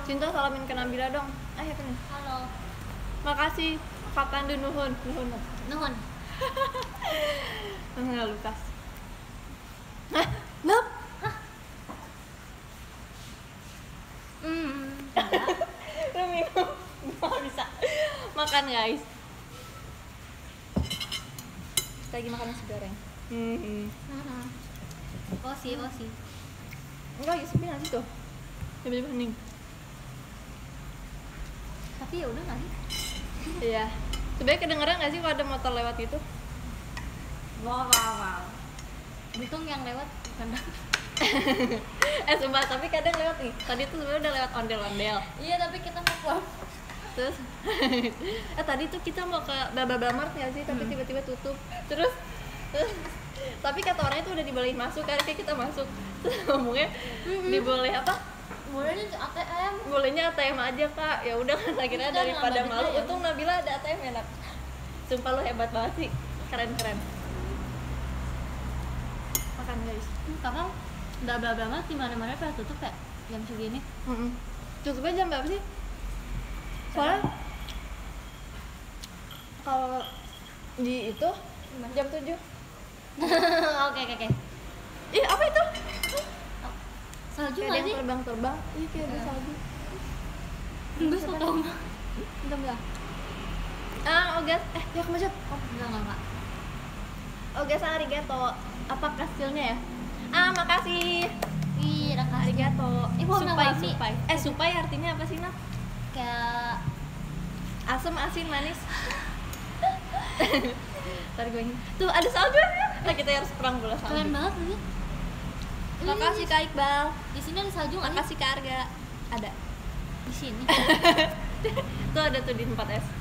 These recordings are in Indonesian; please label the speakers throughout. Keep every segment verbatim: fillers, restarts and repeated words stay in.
Speaker 1: Cinta salamin ke Nabila dong. Ayo kan.
Speaker 2: Halo.
Speaker 1: Makasih. Kapan dulu nuhun, nuhun.
Speaker 2: Nuhun.
Speaker 1: Enggak Lukas. Hah? Nop.
Speaker 2: Hmm.
Speaker 1: Lu minum. Nggak bisa. Makan guys. Kita lagi makan nasi goreng. Hmm.
Speaker 2: Heeh. Posi, posi.
Speaker 1: Enggak lagi sepi nasi tuh. Tiba-tiba hening.
Speaker 2: Tapi ya udah nggak sih?
Speaker 1: Iya. Sebenarnya kedengeran nggak sih kalau ada motor lewat itu?
Speaker 2: Wow, wow, wow. Untung yang lewat bukan.
Speaker 1: eh sumpah, tapi kadang lewat nih. Tadi tuh sebenarnya udah lewat ondel-ondel.
Speaker 2: Iya, tapi kita mau pulang.
Speaker 1: Terus eh tadi tuh kita mau ke Baba Mart ya sih, tapi
Speaker 2: Hmm.
Speaker 1: tiba-tiba tutup. Terus, terus tapi kata orangnya tuh udah dibolehin masuk kan, kayak kita masuk. Terus ngomongnya diboleh apa?
Speaker 2: Bolehnya A T M.
Speaker 1: Bolehnya A T M aja kak. Ya udah kan akhirnya
Speaker 2: Kita
Speaker 1: daripada
Speaker 2: nambah
Speaker 1: malu,
Speaker 2: duit ya.
Speaker 1: untung Nabila ada A T M enak. Sumpah lu hebat banget sih, keren-keren. Makan guys.
Speaker 2: Hmm, Kakak udah bla bla banget di mana-mana pada tutup kayak jam segini.
Speaker 1: Mm-mm. Tutupnya jam berapa sih? Soalnya kalau di itu jam tujuh.
Speaker 2: Oke, oke, oke.
Speaker 1: Ih apa itu?
Speaker 2: Salju
Speaker 1: Kayak
Speaker 2: nggak
Speaker 1: yang
Speaker 2: sih?
Speaker 1: terbang-terbang. Iya kayak ada
Speaker 2: Iya.
Speaker 1: salju.
Speaker 2: Enggak suka tahu.
Speaker 1: Bentar bentar. Ah, ogas. Eh, ya kemacet.
Speaker 2: Oh, enggak, enggak, enggak.
Speaker 1: Ogas arigato. Apa kastilnya ya? Ah, makasih.
Speaker 2: Ih, udah kasih.
Speaker 1: Arigato.
Speaker 2: Ih, mau
Speaker 1: supai,
Speaker 2: nambah mie.
Speaker 1: supai. Eh, supai artinya apa sih, Nak?
Speaker 2: Kayak
Speaker 1: Asam, asin, manis. Ntar gue ingin. Tuh, ada salju ya. Nah, kita harus perang bola salju.
Speaker 2: keren banget sih.
Speaker 1: Makasih Kak Iqbal.
Speaker 2: Di sini ada salju nggak sih?
Speaker 1: Makasih Kak Arga. Ada.
Speaker 2: Di sini.
Speaker 1: Tuh ada tuh di tempat es.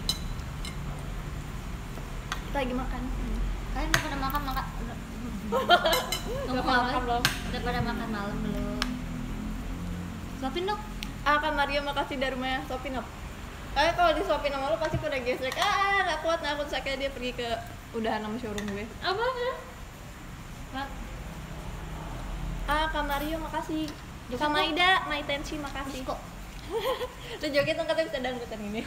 Speaker 1: Kita lagi makan.
Speaker 2: Kalian udah pada makan makan?
Speaker 1: Udah makan belum?
Speaker 2: Udah pada makan malam belum? Suapin dong.
Speaker 1: Ah, Kak Mario makasih dari rumahnya Sopin up. Kayak kalau disuapin sama lu pasti pada gesek. Ah, nggak kuat nggak kuat sakit dia pergi ke udahan sama showroom gue.
Speaker 2: Apa ya?
Speaker 1: Ah, Kak Mario makasih.
Speaker 2: Joget
Speaker 1: Kak
Speaker 2: dong.
Speaker 1: Maida, My Tensi makasih.
Speaker 2: Kok
Speaker 1: Lu joget dong katanya bisa dangdutan ini.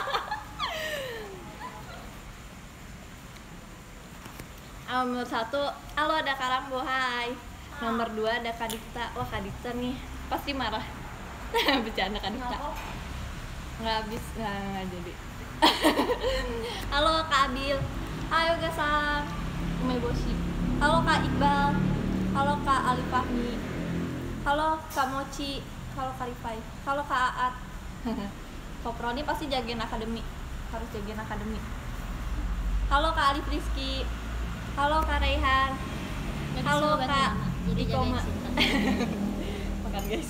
Speaker 1: Ah, nomor satu, halo ada Karambo, hai. Nomor dua ada Kadipta, wah Kadipta nih pasti marah. Bercanda Kadipta. Nggak habis, nggak, nggak jadi. Halo Kak Abil, ayo Gasang, Umeboshi. Halo Kak Iqbal, halo Kak Ali Fahmi, halo Kak Mochi, halo Kak Rifai, halo Kak Aat. Koproni pasti jagain akademi, harus jagain akademi. Halo Kak Alif Rizky, halo Kak Rehan,
Speaker 2: Jadi
Speaker 1: halo
Speaker 2: sobat
Speaker 1: Kak
Speaker 2: Nana. Jadi
Speaker 1: Dikoma.
Speaker 2: jagain Sinta.
Speaker 1: Makan guys.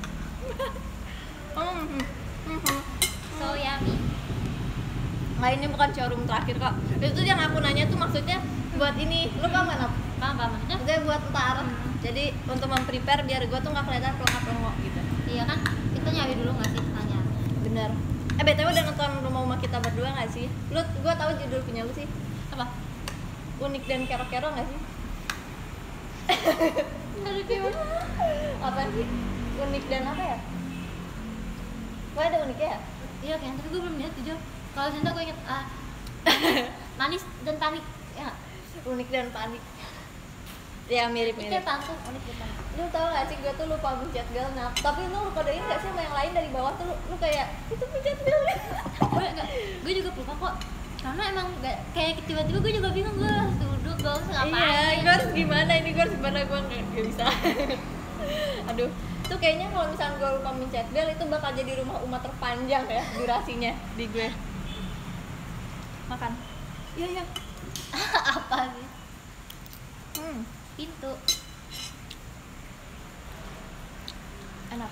Speaker 1: Hmm, hmm, hmm, hmm.
Speaker 2: So yummy.
Speaker 1: Nah ini bukan showroom terakhir kok. Itu yang aku nanya tuh maksudnya buat ini, lu paham nggak? Nop?
Speaker 2: Paham, paham maksudnya?
Speaker 1: Maksudnya buat ntar.
Speaker 2: Hmm.
Speaker 1: Jadi untuk memprepare biar gue tuh nggak kelihatan pelongok-pelongok gitu.
Speaker 2: Iya kan? Kita nyari dulu nggak sih tanya?
Speaker 1: Bener. Eh btw udah nonton Rumah-Rumah Kita Berdua nggak sih? Lu, gue tahu judul punya lu sih.
Speaker 2: Apa?
Speaker 1: Unik dan kero-kero nggak sih?
Speaker 2: Dari gimana?
Speaker 1: Apa sih? Unik dan apa ya? Gue ada uniknya ya?
Speaker 2: Iya kan, tapi gue belum lihat jujur. Kalau Sinta gue inget ah, manis dan panik. Ya,
Speaker 1: Unik dan panik. Ya
Speaker 2: itu
Speaker 1: mirip-mirip.
Speaker 2: kayak pantun unik dan panik.
Speaker 1: Lu tau gak sih gue tuh lupa mencet girl nah, tapi lu lu kodein gak sih sama yang lain dari bawah tuh lu, lu kayak itu mencet girl.
Speaker 2: gue enggak, gue juga lupa kok. Karena emang gak, kayak tiba-tiba gue juga bingung gue harus duduk, gue harus ngapain.
Speaker 1: Iya, gue harus gimana ini, gue harus gimana, gue gak, gak bisa. Aduh, tuh kayaknya kalau misalnya gue lupa mencet bel itu bakal jadi rumah umat terpanjang ya durasinya di gue. Makan. Iya iya.
Speaker 2: Apa sih?
Speaker 1: Hmm,
Speaker 2: Pintu.
Speaker 1: enak.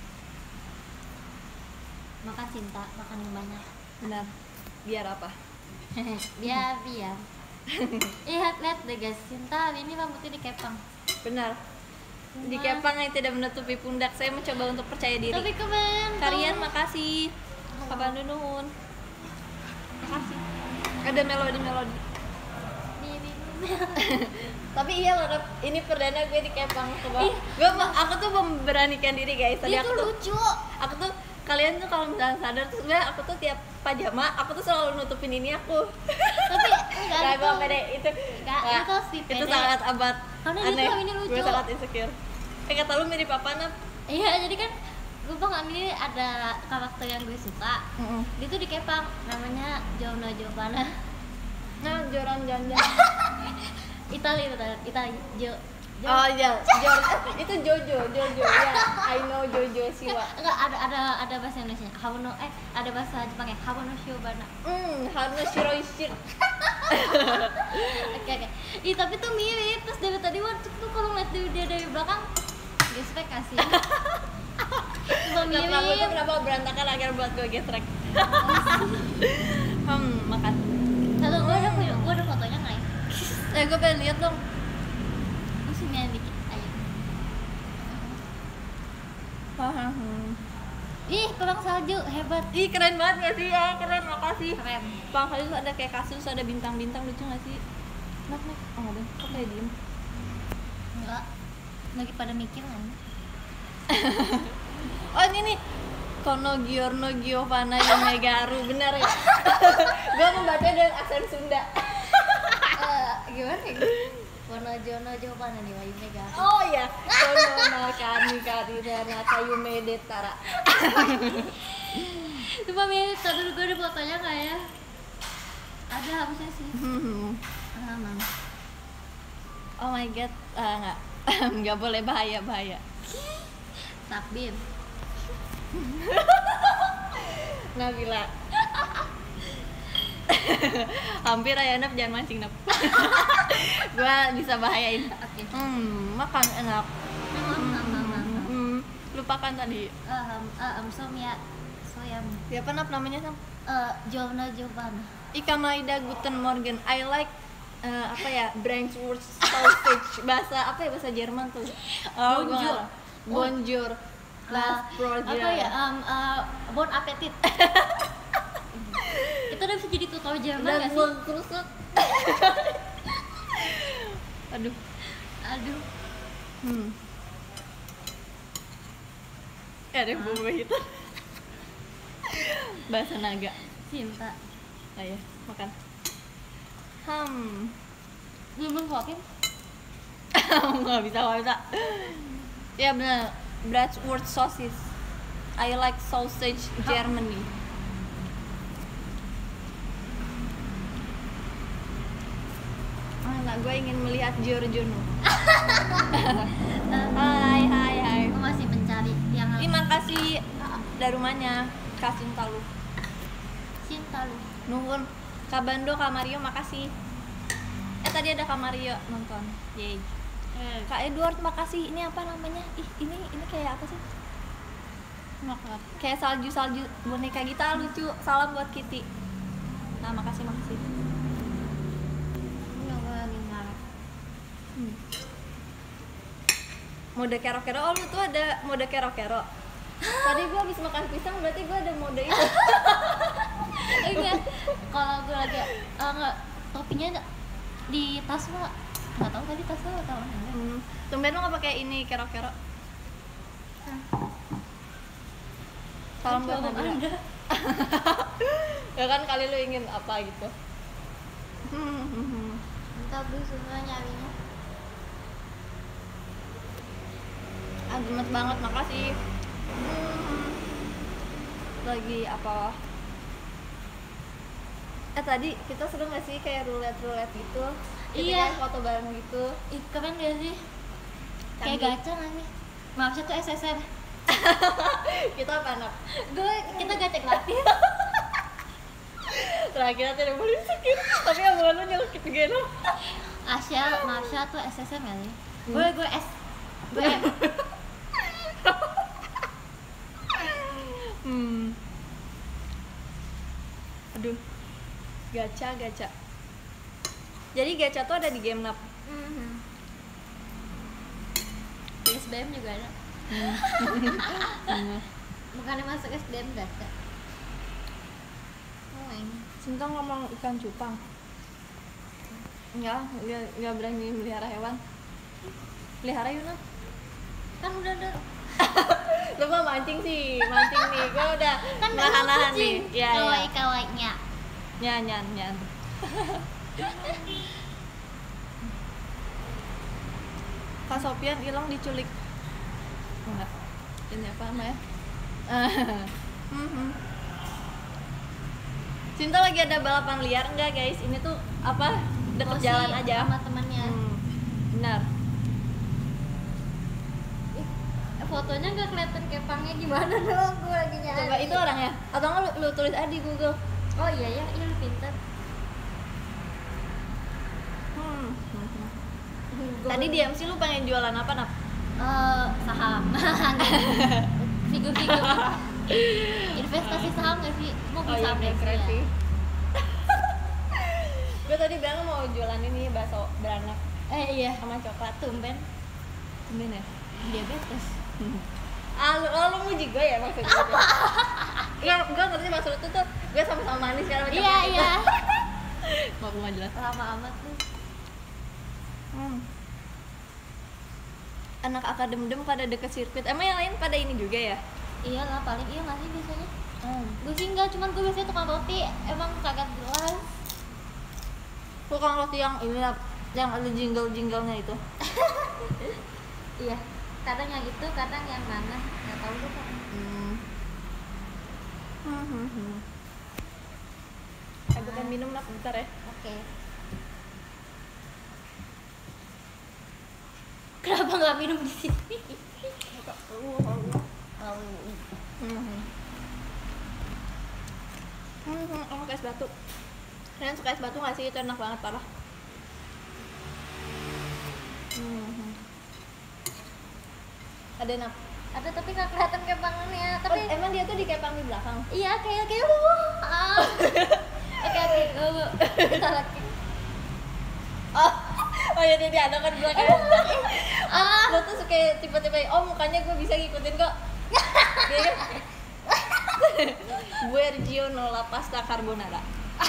Speaker 2: Makan Cinta, makan yang banyak.
Speaker 1: Benar. Biar apa?
Speaker 2: biar biar. Lihat lihat deh guys, Cinta hari ini rambutnya dikepang.
Speaker 1: Benar. Di kepang yang tidak menutupi pundak. Saya mencoba untuk percaya diri.
Speaker 2: Tapi keren.
Speaker 1: Kalian makasih. Kapan nuhun. Makasih. Ada melodi-melodi.
Speaker 2: Nih, nih, nih.
Speaker 1: Tapi iya loh, Rep, ini perdana gue dikepang ke bawah.
Speaker 2: Ih.
Speaker 1: Gue aku tuh memberanikan diri guys. Tadi
Speaker 2: Itu
Speaker 1: aku tuh
Speaker 2: lucu.
Speaker 1: aku tuh kalian tuh kalau misalnya sadar tuh sebenarnya aku tuh tiap pajama aku tuh selalu nutupin ini aku.
Speaker 2: Tapi enggak
Speaker 1: Nah,
Speaker 2: itu.
Speaker 1: gue pede itu.
Speaker 2: Enggak,
Speaker 1: Nggak,
Speaker 2: itu sih
Speaker 1: itu
Speaker 2: pede.
Speaker 1: sangat amat
Speaker 2: Karena dia
Speaker 1: aneh.
Speaker 2: tuh ini lucu.
Speaker 1: Gue sangat insecure. Eh kata lu mirip apa Nap?
Speaker 2: Iya, jadi kan gue bang ini ada karakter yang gue suka.
Speaker 1: Mm-mm.
Speaker 2: Dia tuh dikepang, namanya Giovanna Giovanna.
Speaker 1: Nah, joran janjan.
Speaker 2: Itali betul, Itali. Jo. Jo.
Speaker 1: Oh iya, Jor, itu Jojo, Jojo ya. I know Jojo Siwa.
Speaker 2: Enggak ada ada ada bahasa Indonesia. Habono eh ada bahasa Jepang ya. Habono Shiobana.
Speaker 1: Hmm, harus shiroishir.
Speaker 2: Oke oke. Ih tapi tuh mirip. Terus dari tadi waktu tuh kalau ngeliat dia dia dari belakang, gesrek kasih. Cuma
Speaker 1: Nah, rambut tuh
Speaker 2: mirip.
Speaker 1: kenapa berantakan akhirnya buat gue gesrek. Hmm, makan.
Speaker 2: Lalu gue ada gue ada fotonya nggak ya?
Speaker 1: Eh, gue pengen lihat dong.
Speaker 2: Gue sini yang dikit aja.
Speaker 1: Hmm.
Speaker 2: Ih perang salju hebat.
Speaker 1: Ih, keren banget gak sih? Ya, keren, makasih.
Speaker 2: Keren.
Speaker 1: Bang Khalil tuh ada kayak kasus, ada bintang-bintang, lucu gak sih? Nak, nak. Oh, ada. Kok kayak diem?
Speaker 2: Enggak. Lagi pada mikir kan?
Speaker 1: Oh, ini nih. Kono Giorno Giovanna Yomegaru, benar ya? Gue membaca dengan aksen Sunda.
Speaker 2: Eh gimana ya? Wono Jono Giovanna nih Wayu Mega.
Speaker 1: Oh iya, Kono Nakani Kari Renata Yume Detara.
Speaker 2: Coba mirip, tadi dulu gue ada fotonya nggak ya? Ada harusnya sih.
Speaker 1: Hmm.
Speaker 2: Ah, mam.
Speaker 1: Oh my god, ah, nggak, nggak boleh bahaya bahaya.
Speaker 2: Takbir.
Speaker 1: Nabila. Hampir aja Nap, jangan mancing Nap. Gua bisa bahayain.
Speaker 2: Oke.
Speaker 1: Hmm, makan enak.
Speaker 2: Mam, mam, mam, mam.
Speaker 1: Hmm, lupakan tadi.
Speaker 2: Um, um, Somia, Soyam.
Speaker 1: Siapa Nap namanya Nap?
Speaker 2: Eh, Giovanna Giovanna.
Speaker 1: Ika Maida Guten Morgen. I like eh, apa ya? Bratwurst sausage. Bahasa apa ya? Bahasa Jerman tuh. Oh, gua
Speaker 2: Bonjour.
Speaker 1: nggak- Bonjour. Last
Speaker 2: Eh,
Speaker 1: project.
Speaker 2: apa ya? Um, uh, bon appetit. Itu udah bisa jadi tutor Jerman
Speaker 1: Dan
Speaker 2: nggak sih?
Speaker 1: buang kerusut. Aduh.
Speaker 2: Aduh.
Speaker 1: Hmm. Ya, ada yang bumbu itu. Bahasa naga.
Speaker 2: Cinta.
Speaker 1: Ah ya, makan. Hmm.
Speaker 2: Belum belum kokin?
Speaker 1: Nggak bisa, nggak bisa. Ya benar. Bratwurst sausage. I like sausage Germany. Ah, nggak, gue ingin melihat Giorgiono. Hai, hai, hai.
Speaker 2: Aku masih mencari yang
Speaker 1: Terima kasih dari rumahnya Kak Sintalu.
Speaker 2: cinta lu.
Speaker 1: Nuhun. Kak Bando, Kak Mario, makasih. Eh tadi ada Kak Mario nonton. Yeay.
Speaker 2: Eh,
Speaker 1: Kak Edward, makasih. Ini apa namanya? Ih, ini ini kayak apa sih?
Speaker 2: Makasih.
Speaker 1: Kayak salju-salju boneka gitu, ah, lucu. Salam buat Kitty. Nah, makasih, makasih. Hmm. Mode kero-kero, oh lu tuh ada mode kero-kero. Tadi gua habis makan pisang, berarti gua ada mode itu.
Speaker 2: Enggak. Kalau gue lagi eh, enggak topinya enggak di tas lo nggak tahu tadi tas lo atau enggak.
Speaker 1: Hmm. Tumben lu nggak pakai ini kero-kero. Salam buat
Speaker 2: Coba
Speaker 1: Nabila.
Speaker 2: Anda.
Speaker 1: Ya kan kali lu ingin apa gitu. Hmm.
Speaker 2: Entah gue semua nyarinya.
Speaker 1: Ah, gemes banget, makasih. Hmm. Lagi apa? Eh tadi kita seru nggak sih kayak roulette-roulette gitu? Kita
Speaker 2: Iya.
Speaker 1: kayak foto bareng gitu.
Speaker 2: Ih, keren gak sih? Kayak
Speaker 1: Canggih.
Speaker 2: gacha nggak sih? Maafnya tuh S S R.
Speaker 1: Kita apa anak?
Speaker 2: Gue kita gacha gratis.
Speaker 1: Terakhir nanti ada boleh sakit, tapi yang bukan lu nyelkit gitu.
Speaker 2: Asya, Maafnya tuh S S R nggak sih? Gue gue S. Gue M.
Speaker 1: Hmm. Aduh. Gacha, gacha. Jadi gacha tuh ada di game nap.
Speaker 2: Mhm. Di S B M juga ada.
Speaker 1: Hmm.
Speaker 2: Bukannya masuk S B M gacha. Oh ini.
Speaker 1: Sinta ngomong ikan cupang. Enggak, enggak, enggak berani melihara hewan. Pelihara Yuna.
Speaker 2: Kan udah ada.
Speaker 1: Lu mah mancing sih, mancing nih. Gua udah
Speaker 2: Kan
Speaker 1: nahan-nahan nih. Iya, iya.
Speaker 2: Kawai-kawainya.
Speaker 1: Nyan, nyan, nyan. Kak Sofian hilang diculik. Enggak. Ini apa namanya? Mhm. Cinta lagi ada balapan liar enggak, guys? Ini tuh apa? Deket
Speaker 2: Oh,
Speaker 1: jalan
Speaker 2: si
Speaker 1: aja.
Speaker 2: sama temannya.
Speaker 1: Hmm, benar.
Speaker 2: Ih, fotonya nggak kelihatan kepangnya gimana dong, gue lagi nyari.
Speaker 1: Coba itu orangnya. Atau enggak lu, lu tulis aja di Google.
Speaker 2: Oh iya ya, iya lu pinter.
Speaker 1: Hmm.
Speaker 2: Gua-
Speaker 1: Tadi di M C lu pengen jualan apa, Nap?
Speaker 2: Eh, saham. Figur-figur. Investasi saham nggak sih? Mau
Speaker 1: Oh
Speaker 2: bisa
Speaker 1: iya,
Speaker 2: saham
Speaker 1: keren
Speaker 2: ya?
Speaker 1: sih. Gue tadi bilang mau jualan ini bakso beranak
Speaker 2: Eh iya,
Speaker 1: sama coklat.
Speaker 2: tumben
Speaker 1: Tumben ya?
Speaker 2: diabetes.
Speaker 1: Ah, lu, oh, lu muji gue ya maksudnya? Apa? Enggak, gue ngerti maksud itu tuh gue sama-sama manis kan sama
Speaker 2: Iya
Speaker 1: coklat itu.
Speaker 2: iya.
Speaker 1: Mau aku nggak jelas.
Speaker 2: Lama amat tuh.
Speaker 1: Hmm. Anak akademdem pada deket sirkuit. Emang yang lain pada ini juga ya?
Speaker 2: Iya lah, paling iya nggak sih biasanya?
Speaker 1: Hmm.
Speaker 2: Gue sih enggak, cuman gue biasanya tukang roti. Emang kagak jelas.
Speaker 1: Tukang roti yang ini lah, yang ada jingle-jinglenya itu.
Speaker 2: Iya, kadang yang itu, kadang yang mana nggak tahu gue kan.
Speaker 1: Hmm. Hmm, hmm, hmm. Eh, bukan minum lah, bentar ya.
Speaker 2: Oke. Kenapa nggak minum di sini?
Speaker 1: Hmm, hmm. Hmm, hmm. Oh, kayak es batu. Kalian suka es batu nggak sih? Itu enak banget, parah. Hmm, hmm. Ada enak.
Speaker 2: Ada tapi nggak kelihatan kepangannya.
Speaker 1: Tapi
Speaker 2: Tapi
Speaker 1: emang dia tuh dikepang di belakang.
Speaker 2: iya kayak kayak wah. Ah. Oke oke. Oh, kita lagi.
Speaker 1: Oh, oh ya dia dia ada kan di belakang.
Speaker 2: Ah.
Speaker 1: Lo tuh suka tipe-tipe, oh mukanya gue bisa ngikutin kok. Dia kan? Guergio Nola pasta carbonara.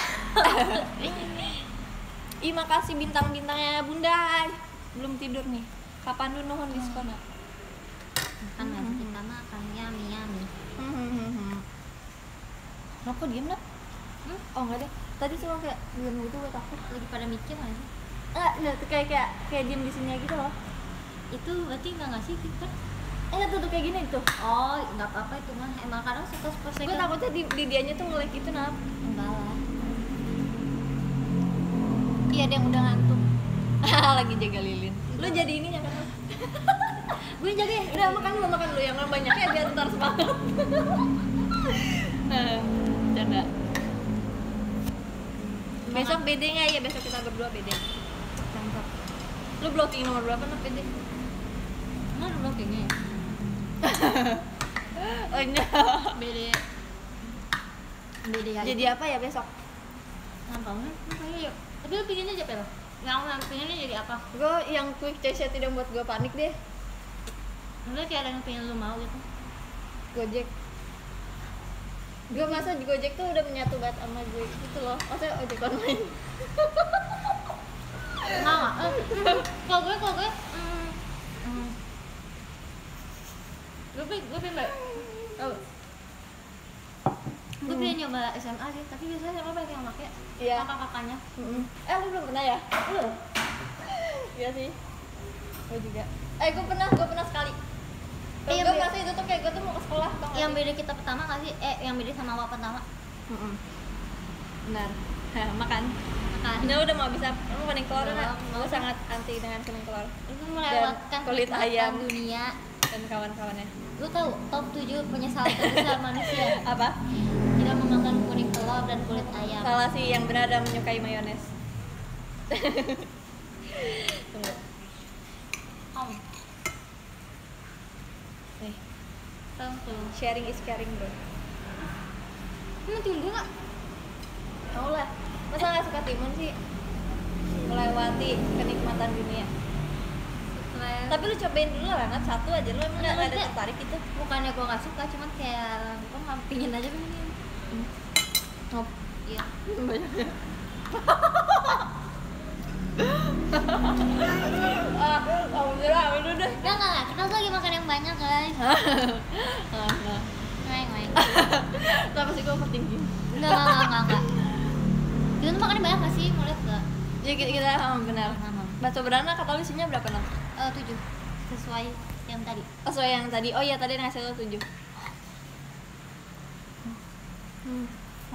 Speaker 1: Ih, makasih bintang-bintangnya Bunda. Belum tidur nih. Kapan dulu nuhun diskon?
Speaker 2: Makan lagi kita makan yummy yummy.
Speaker 1: Hmm. Kenapa diem lah?
Speaker 2: Hmm?
Speaker 1: Oh enggak deh. Tadi cuma kayak diem gitu, gue takut.
Speaker 2: Lagi pada mikir nggak sih?
Speaker 1: Eh, nah, tuh kayak kayak kayak diem di sini gitu loh.
Speaker 2: Itu berarti nggak ngasih kan?
Speaker 1: Eh, tuh tuh kayak gini tuh.
Speaker 2: Oh nggak apa-apa itu mah. Emang kadang suka per
Speaker 1: Gue
Speaker 2: second.
Speaker 1: takutnya di, di dianya tuh nge-lag gitu, Nap.
Speaker 2: Enggak lah.
Speaker 1: Iya, ada yang udah ngantuk. Lagi jaga lilin. Lu jadi ininya kan? Gue jaga ya. Udah makan dulu, makan dulu yang banyaknya biar ntar semangat. Canda. Besok B D nggak ya? Besok kita berdua B D. Mantap. Lu blocking nomor berapa nih B D?
Speaker 2: Emang ada blockingnya ya?
Speaker 1: Oh enggak.
Speaker 2: Beda. Beda ya.
Speaker 1: Jadi apa ya besok?
Speaker 2: Nggak tahu nih. Kayaknya yuk. Tapi lu pinginnya aja lo. Yang yang pinginnya jadi apa?
Speaker 1: Gue yang quick choice tidak buat gue panik deh.
Speaker 2: Enggak kayak ada yang pengen lu mau gitu.
Speaker 1: Gojek. Gue masa Gojek tuh udah menyatu banget sama gue gitu loh. Maksudnya ojek online.
Speaker 2: Mau nggak? Eh, kalau gue kalau gue mm, mm. gue pengen gue pengen banget. Oh. Gue pengen nyoba S M A sih, tapi biasanya S M A banyak yang pakai.
Speaker 1: Iya.
Speaker 2: Kakak-kakaknya.
Speaker 1: Mm-mm. Eh, lu belum pernah ya?
Speaker 2: Belum.
Speaker 1: Iya sih. Gue juga. Eh, gue pernah, gue pernah sekali.
Speaker 2: Eh, yang
Speaker 1: gue
Speaker 2: beda-
Speaker 1: merasa itu tuh kayak gue tuh mau ke sekolah, tau nggak
Speaker 2: Yang
Speaker 1: sih?
Speaker 2: beda kita pertama nggak sih? Eh, yang beda sama awal pertama.
Speaker 1: Mm-mm. Benar. Makan.
Speaker 2: Makan.
Speaker 1: Ini udah mau bisa, lu kuning telur
Speaker 2: Belum,
Speaker 1: nggak?
Speaker 2: mau.
Speaker 1: Gue sangat anti dengan kuning telur
Speaker 2: Itu melewatkan
Speaker 1: kulit
Speaker 2: kenikmatan
Speaker 1: ayam.
Speaker 2: dunia.
Speaker 1: dan kawan-kawannya.
Speaker 2: Lu tahu top tujuh penyesalan terbesar manusia?
Speaker 1: Apa?
Speaker 2: Tidak memakan kuning telur dan kulit ayam.
Speaker 1: Salah sih, yang benar adalah menyukai mayones. Tunggu.
Speaker 2: Om,
Speaker 1: Nih,
Speaker 2: tentu.
Speaker 1: sharing is caring, bro.
Speaker 2: Lu tunggu nggak?
Speaker 1: Mau lah. Masa nggak suka timun sih? Melewati kenikmatan dunia.
Speaker 2: Setelah-
Speaker 1: Tapi lu cobain dulu lah, Nat. Satu aja. Lu emang nggak ada
Speaker 2: Maksudnya-
Speaker 1: tertarik gitu?
Speaker 2: Bukannya gua nggak suka, cuman kayak gua nggak pingin aja pengen.
Speaker 1: Oh,
Speaker 2: Iya.
Speaker 1: banyak. Ah, alhamdulillah, udah deh.
Speaker 2: Enggak, enggak, enggak. Kita tuh lagi makan yang banyak, guys.
Speaker 1: Ah, nah.
Speaker 2: Main, main.
Speaker 1: Kenapa sih gue overthinking?
Speaker 2: Enggak, enggak, enggak, enggak, enggak. Kita tuh makan yang banyak nggak sih? Mau lihat nggak?
Speaker 1: Ya kita, kita oh, benar.
Speaker 2: Nah,
Speaker 1: Bakso beranak kata lu isinya berapa nang?
Speaker 2: Eh, tujuh. Sesuai yang tadi.
Speaker 1: Oh, sesuai yang tadi. Oh iya tadi ngasih lu tujuh. Hmm.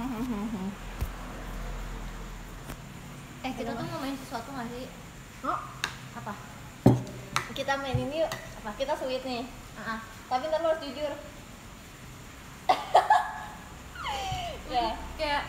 Speaker 2: Eh, kita tuh mau main sesuatu nggak sih?
Speaker 1: Oh,
Speaker 2: Apa?
Speaker 1: kita main ini yuk. Apa? Kita sweet nih.
Speaker 2: Ah,
Speaker 1: Tapi ntar lu harus jujur. Ya.
Speaker 2: kayak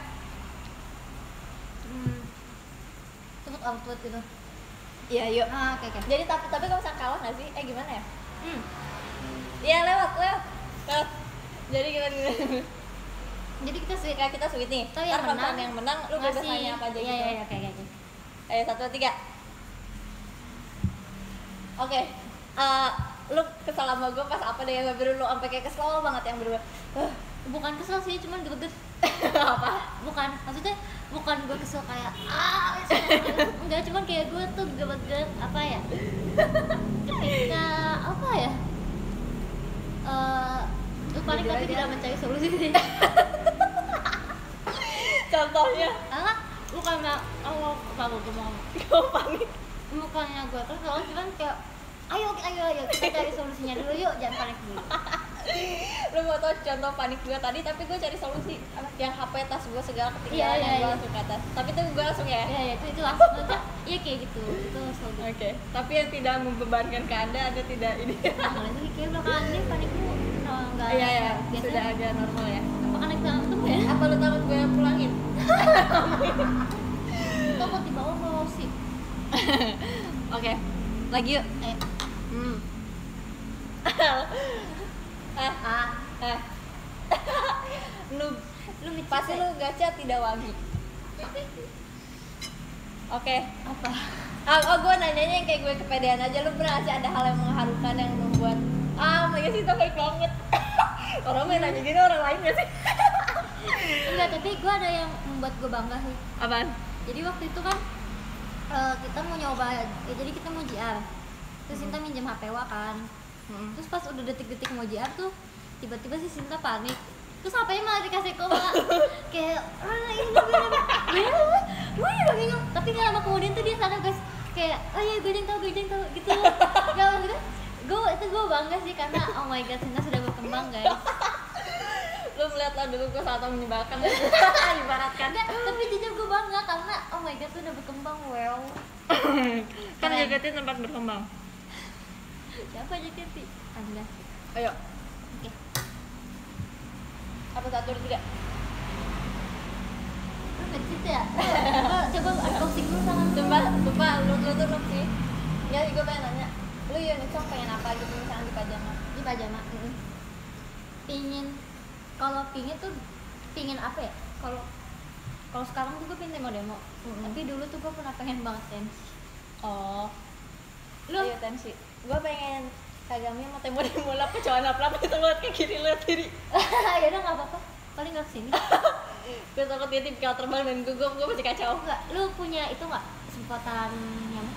Speaker 2: hmm, sebut output gitu.
Speaker 1: Iya, yuk.
Speaker 2: Ah, oke, oke.
Speaker 1: Jadi tapi tapi kamu bisa kalah nggak sih? Eh gimana ya?
Speaker 2: Hmm.
Speaker 1: Iya lewat lewat. Lewat. Jadi kita gini.
Speaker 2: Jadi kita sweet.
Speaker 1: Kayak kita sweet nih.
Speaker 2: Tapi yang
Speaker 1: Ntar kalau
Speaker 2: menang,
Speaker 1: yang menang lu bebas
Speaker 2: ngasih-
Speaker 1: nanya apa aja
Speaker 2: iya,
Speaker 1: gitu.
Speaker 2: iya, iya, oke, oke, oke.
Speaker 1: Ayo satu tiga. Oke. Eh, lu kesel sama gue pas apa deh yang baru lu sampai kayak kesel banget yang berdua. Uh,
Speaker 2: Bukan kesel sih, cuman greget.
Speaker 1: apa?
Speaker 2: Bukan, maksudnya bukan gue kesel kayak ah enggak, cuman kayak gue tuh greget apa ya, ketika apa ya, eh lu panik
Speaker 1: Jujur
Speaker 2: tapi
Speaker 1: aja.
Speaker 2: tidak mencari solusi sih.
Speaker 1: Contohnya
Speaker 2: Ah, bukan nggak, oh apa gue mau
Speaker 1: gue panik.
Speaker 2: bukannya gue kesel, cuman kayak ayo ayo ayo kita cari solusinya dulu yuk, jangan panik dulu.
Speaker 1: Lu mau tau contoh panik gue tadi tapi gue cari solusi. Yang H P tas gue segala ketinggalan
Speaker 2: Iya, iya,
Speaker 1: yang gue
Speaker 2: iya.
Speaker 1: langsung ke atas. Tapi itu gue langsung ya.
Speaker 2: Ya ya itu itu langsung aja, iya kayak gitu, itu solusi.
Speaker 1: Oke. Tapi yang tidak membebankan ke anda ada tidak ini.
Speaker 2: Nah, kalau itu kayak belakangan ini panikku nah, nggak
Speaker 1: Iya ya.
Speaker 2: biasanya.
Speaker 1: Sudah agak normal ya.
Speaker 2: Apa karena kita ketemu ya?
Speaker 1: Apa lu takut gue pulangin?
Speaker 2: Takut di bawah mau sih.
Speaker 1: Oke. Lagi yuk.
Speaker 2: Eh,
Speaker 1: Hmm. ah,
Speaker 2: ah,
Speaker 1: ah. Noob.
Speaker 2: lu micit
Speaker 1: Pasti
Speaker 2: ya?
Speaker 1: lu gacha tidak wangi. Oke.
Speaker 2: Apa?
Speaker 1: Ah, oh gue nanyanya yang kayak gue kepedean aja. Lu pernah gak sih ada hal yang mengharukan yang membuat ah my god sih itu baik banget. Orang main nanya gini orang lain gak sih?
Speaker 2: Enggak, tapi gue ada yang membuat gue bangga sih.
Speaker 1: Apaan?
Speaker 2: Jadi waktu itu kan eh, kita mau nyoba, ya, jadi kita mau J R. Terus Sinta minjem H P Wa kan.
Speaker 1: Hmm.
Speaker 2: Terus pas udah detik-detik mau J R tuh, tiba-tiba si Sinta panik. Terus H P-nya malah dikasih ke Wa. Kayak, ah ini gue bingung. Gue juga bingung. Tapi gak lama kemudian tuh dia sadar guys. Kayak, oh iya gue yang tau, gue yang tau gitu. Gak maksudnya, gue itu gue bangga sih karena oh my god Sinta sudah berkembang guys.
Speaker 1: Lu melihat lah dulu gue salah menyebalkan. Ibaratkan.
Speaker 2: Enggak, tapi jujur gue bangga karena oh my god tuh udah berkembang well.
Speaker 1: Kan
Speaker 2: Keren.
Speaker 1: jaketin tempat berkembang.
Speaker 2: Siapa aja Keti? Anda.
Speaker 1: Ayo.
Speaker 2: Oke.
Speaker 1: Apa satu dua tiga?
Speaker 2: Lu nggak di situ ya? Coba coba unboxing dulu sama
Speaker 1: Sumpah, sumpah lu lu tuh noob sih. Ya gue pengen nanya. Lu Unisong pengen apa gitu misalnya di pajama?
Speaker 2: di pajama. Pingin, kalau pingin tuh pingin apa ya? Kalau kalau sekarang tuh gue pingin demo-demo.
Speaker 1: Mm-mm.
Speaker 2: Tapi dulu tuh gue pernah pengen banget kan.
Speaker 1: Oh.
Speaker 2: Lu
Speaker 1: Ayo tensi. Gue pengen Kagami sama temo demo lap kecuali lap lap itu lihat ke kiri lihat kiri.
Speaker 2: ya udah nggak apa-apa. Paling nggak kesini.
Speaker 1: Gue takut dia tipikal terbang dan gue gue gue masih kacau.
Speaker 2: Enggak, lu punya itu nggak kesempatan nyamuk?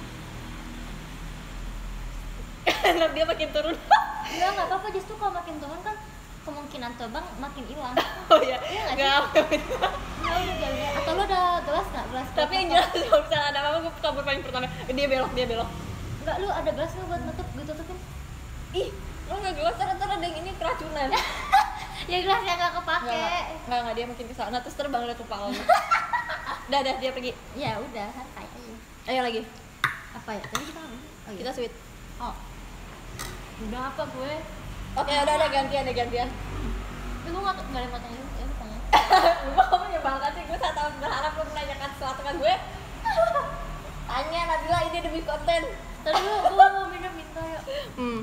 Speaker 1: Lihat dia makin turun.
Speaker 2: Enggak, nggak apa-apa, justru kalau makin turun kan kemungkinan terbang makin hilang.
Speaker 1: Oh iya.
Speaker 2: Iya nggak sih?
Speaker 1: Enggak.
Speaker 2: Nggak, udah biar biar. Atau lu ada gelas nggak? Gelas
Speaker 1: Tapi yang jelas kalau misalnya ada apa-apa gue kabur paling pertama. Dia belok, dia belok.
Speaker 2: Enggak, lu ada gelas nggak buat nutup? Gue tutupin.
Speaker 1: Ih, lo nggak jelas ternyata ada yang ini keracunan.
Speaker 2: Ya gelas yang nggak kepake.
Speaker 1: Nggak, nggak, nggak, dia makin kesana terus terbang lihat kepala. Dah, dah, dia pergi.
Speaker 2: Ya udah, santai aja.
Speaker 1: Ayo lagi.
Speaker 2: Apa ya? Tadi kita apa? Oh,
Speaker 1: Kita sweet.
Speaker 2: Oh. Udah apa gue?
Speaker 1: Oke, udah ada gantian, ada gantian.
Speaker 2: Tapi gue nggak nggak ada yang mau tanya lu, ya lu tanya.
Speaker 1: Gue kamu menyebalkan sih, gue saat tahu berharap lo menanyakan sesuatu ke gue. Tanya Nabila, ini demi konten.
Speaker 2: Tadi lu gue mau minum minta ya.
Speaker 1: Hmm.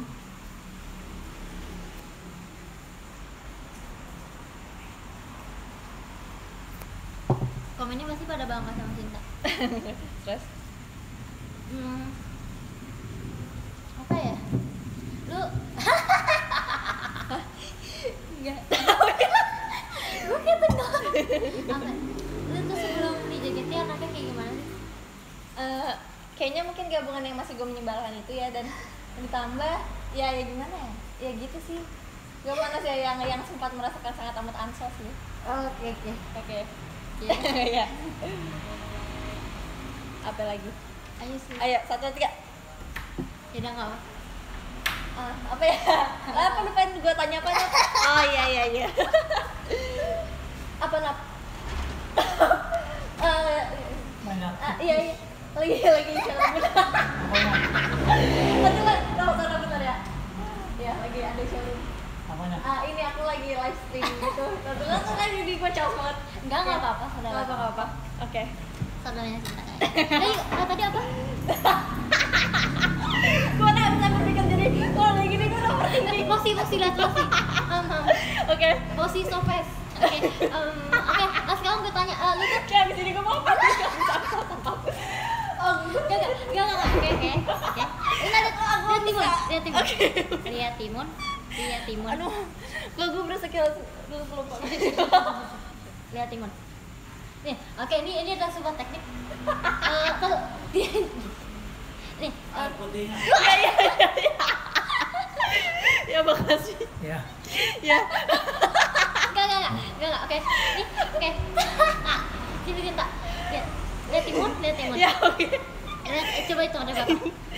Speaker 2: Komennya masih pada bangga sama Cinta.
Speaker 1: Stres.
Speaker 2: Hmm. Apa ya? Lu enggak. Gue kayak tenang. Apa? Lu tuh sebelum di J K T anaknya kayak gimana sih?
Speaker 1: Eh, kayaknya mungkin gabungan yang masih gue menyebalkan itu ya, dan ditambah ya ya gimana ya ya gitu sih, gue mana sih yang yang sempat merasakan sangat amat ansos sih.
Speaker 2: Oke oke.
Speaker 1: Oke.
Speaker 2: Iya.
Speaker 1: Iya. Apa lagi?
Speaker 2: Ayo sih.
Speaker 1: Ayo satu tiga.
Speaker 2: Tidak nggak apa.
Speaker 1: Ah, apa ya? Apa lupa gue tanya apa Nap? Oh iya iya iya. Apa Nap? Eh,
Speaker 3: Mana?
Speaker 1: ah, iya iya. Lagi lagi jalan. Aduh, tahu tahu bentar ya. Ya lagi ada showroom.
Speaker 3: Apanya?
Speaker 1: Ah ini aku lagi live stream gitu. Kebetulan tuh kan jadi gue caos banget.
Speaker 2: Enggak nggak apa-apa
Speaker 1: Nggak
Speaker 2: saudara.
Speaker 1: apa nggak apa. Oke.
Speaker 2: Saudaranya cinta. Ayo, ah, tadi apa?
Speaker 1: Gue nggak bisa berpikir jadi kalau lagi gini gue udah overthinking.
Speaker 2: Mosi mosi lihat mosi. Um, um,
Speaker 1: Oke.
Speaker 2: mosi sopes. Oke. Um, Oke. Nah sekarang gue tanya, uh, lu tuh
Speaker 1: Kayak abis ini gue mau apa? Gak bisa apa. Oh,
Speaker 2: Gak, gak, gak, gak, gak, oke, oke, oke. Ini lihat, lihat timun, lihat timun, lihat timun, lihat timun,
Speaker 1: Aduh, gue gue berasa kayak dulu lupa.
Speaker 2: lihat timun. Nih, oke, ini ini adalah sebuah teknik. Eh, kalau dia, nih, eh,
Speaker 3: Putihnya.
Speaker 1: Ya ya ya ya. Ya makasih.
Speaker 3: Ya.
Speaker 1: Ya.
Speaker 2: gak, gak, gak, gak, gak, oke, nih, oke. Sini cinta, lihat, lihat timun, lihat timun.
Speaker 1: Ya oke.
Speaker 2: Lihat, eh, coba itu ada berapa?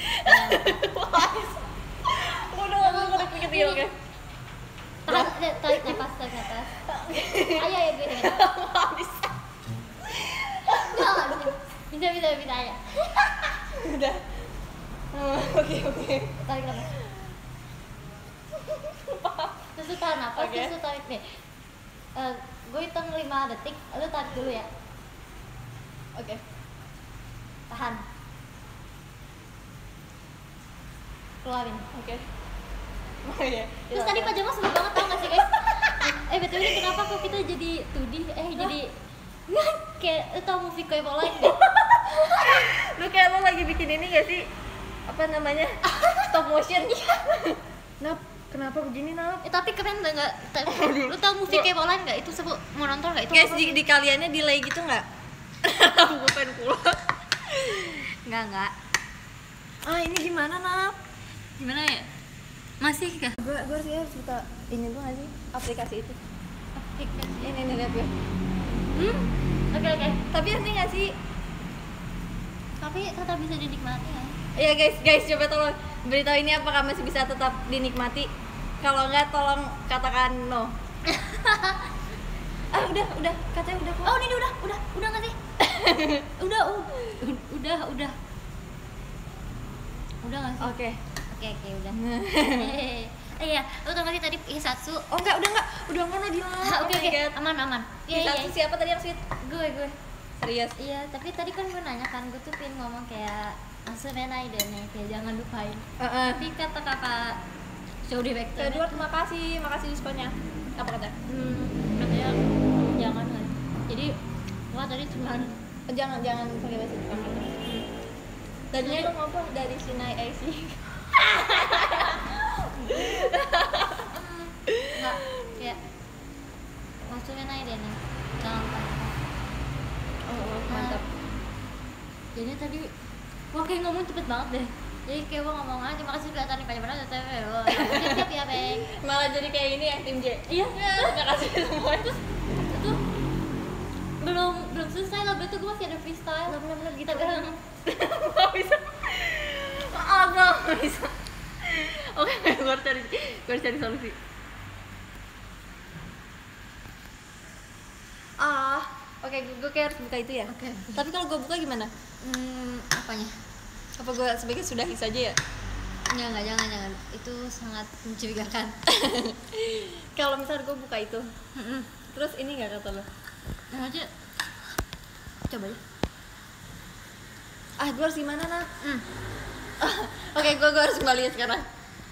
Speaker 1: Udah gak mau gue pikir pikir oke.
Speaker 2: Tahan, lihat, tarik nafas, tarik nafas. Ayo, ayo, gue dengan.
Speaker 1: Gak bisa.
Speaker 2: Gak, gak, bisa, bisa, bisa, bisa, ayo.
Speaker 1: Udah. Hmm, Oke oke.
Speaker 2: Tarik nafas. Terus lu tahan nafas,
Speaker 1: Oke.
Speaker 2: terus lu tarik nih. Eh, gue hitung lima detik, lu tarik dulu ya.
Speaker 1: Oke.
Speaker 2: Tahan. Keluarin.
Speaker 1: Oke. Oh iya.
Speaker 2: Terus tadi pajama seru banget tau gak sih guys? Eh betul ini kenapa kok kita jadi two D? Eh jadi kayak lu tau movie kayak mau lain gak?
Speaker 1: Lu kayak lo lagi bikin ini gak sih? Apa namanya? Stop motion. Nap, kenapa begini Nap?
Speaker 2: Eh tapi keren gak? Nggak? Ta- Lu tau movie kayak mau lain gak? Itu sebut mau nonton gak? Itu
Speaker 1: Guys,
Speaker 2: apa
Speaker 1: di,
Speaker 2: sih?
Speaker 1: di kaliannya delay gitu nggak? Gue pengen pulang.
Speaker 2: Enggak enggak.
Speaker 1: Ah ini gimana Nap?
Speaker 2: Gimana ya? Masih kah?
Speaker 1: Gue gue sih harus buka ini tuh nggak sih aplikasi itu?
Speaker 2: Aplikasi.
Speaker 1: Ini nih lihat ya.
Speaker 2: Hmm? Oke oke.
Speaker 1: Tapi ini nggak sih?
Speaker 2: Tapi tetap bisa dinikmati ya.
Speaker 1: Iya guys, guys coba tolong beritahu ini apakah masih bisa tetap dinikmati? Kalau nggak tolong katakan no. Ah udah udah katanya udah kok.
Speaker 2: Oh ini udah udah udah nggak sih? udah uh, udah udah udah nggak sih?
Speaker 1: Oke.
Speaker 2: Oke oke udah. Eh iya, lu tau gak sih tadi Hisatsu?
Speaker 1: Oh enggak, udah enggak, udah enggak Nabila.
Speaker 2: Ah, Oke
Speaker 1: Oh my
Speaker 2: oke,
Speaker 1: God.
Speaker 2: aman aman. Iya iya.
Speaker 1: Satu siapa tadi yang sweet?
Speaker 2: Gue gue.
Speaker 1: Serius?
Speaker 2: Iya, tapi tadi kan gue nanya kan, gue tuh pengen ngomong kayak Asunenai deh nih, kayak jangan lupain.
Speaker 1: Heeh.
Speaker 2: Tapi kata kakak show director,
Speaker 1: Edward, makasih, makasih diskonnya. Apa kata?
Speaker 2: hmm, katanya jangan kan. Jadi gua tadi cuman
Speaker 1: Oh, jangan jangan pakai bahasa Jepang. Tadinya lu ngomong dari Sinai I C.
Speaker 2: enggak kayak Asunenai deh nih, jangan lupa.
Speaker 1: Oh, mantap.
Speaker 2: Jadi tadi wah kayak ngomong cepet banget deh. Jadi kayak gua ngomong aja makasih kelihatan nih banyak banget siap siap ya Beng.
Speaker 1: Malah jadi kayak ini ya tim J.
Speaker 2: Iya.
Speaker 1: Terima kasih semua.
Speaker 2: Terus itu belum belum selesai lagu itu gue masih ada freestyle.
Speaker 1: Benar-benar gitu.
Speaker 2: Tapi kan
Speaker 1: Gak bisa. Ah, gak bisa. Oke, gue harus cari, gue harus cari solusi. Ah, oke, gue kayak harus buka itu ya.
Speaker 2: Oke.
Speaker 1: Tapi kalau gue buka gimana?
Speaker 2: hmm, apanya?
Speaker 1: Apa gue sebaiknya sudahi saja ya?
Speaker 2: Ya enggak jangan jangan. Itu sangat mencurigakan.
Speaker 1: Kalau misalnya gue buka itu,
Speaker 2: Heeh.
Speaker 1: terus ini nggak kata lo?
Speaker 2: Nah, aja. Coba ya.
Speaker 1: Ah, gue harus gimana nah?
Speaker 2: Hmm.
Speaker 1: Oke, gue gue harus kembali ya sekarang.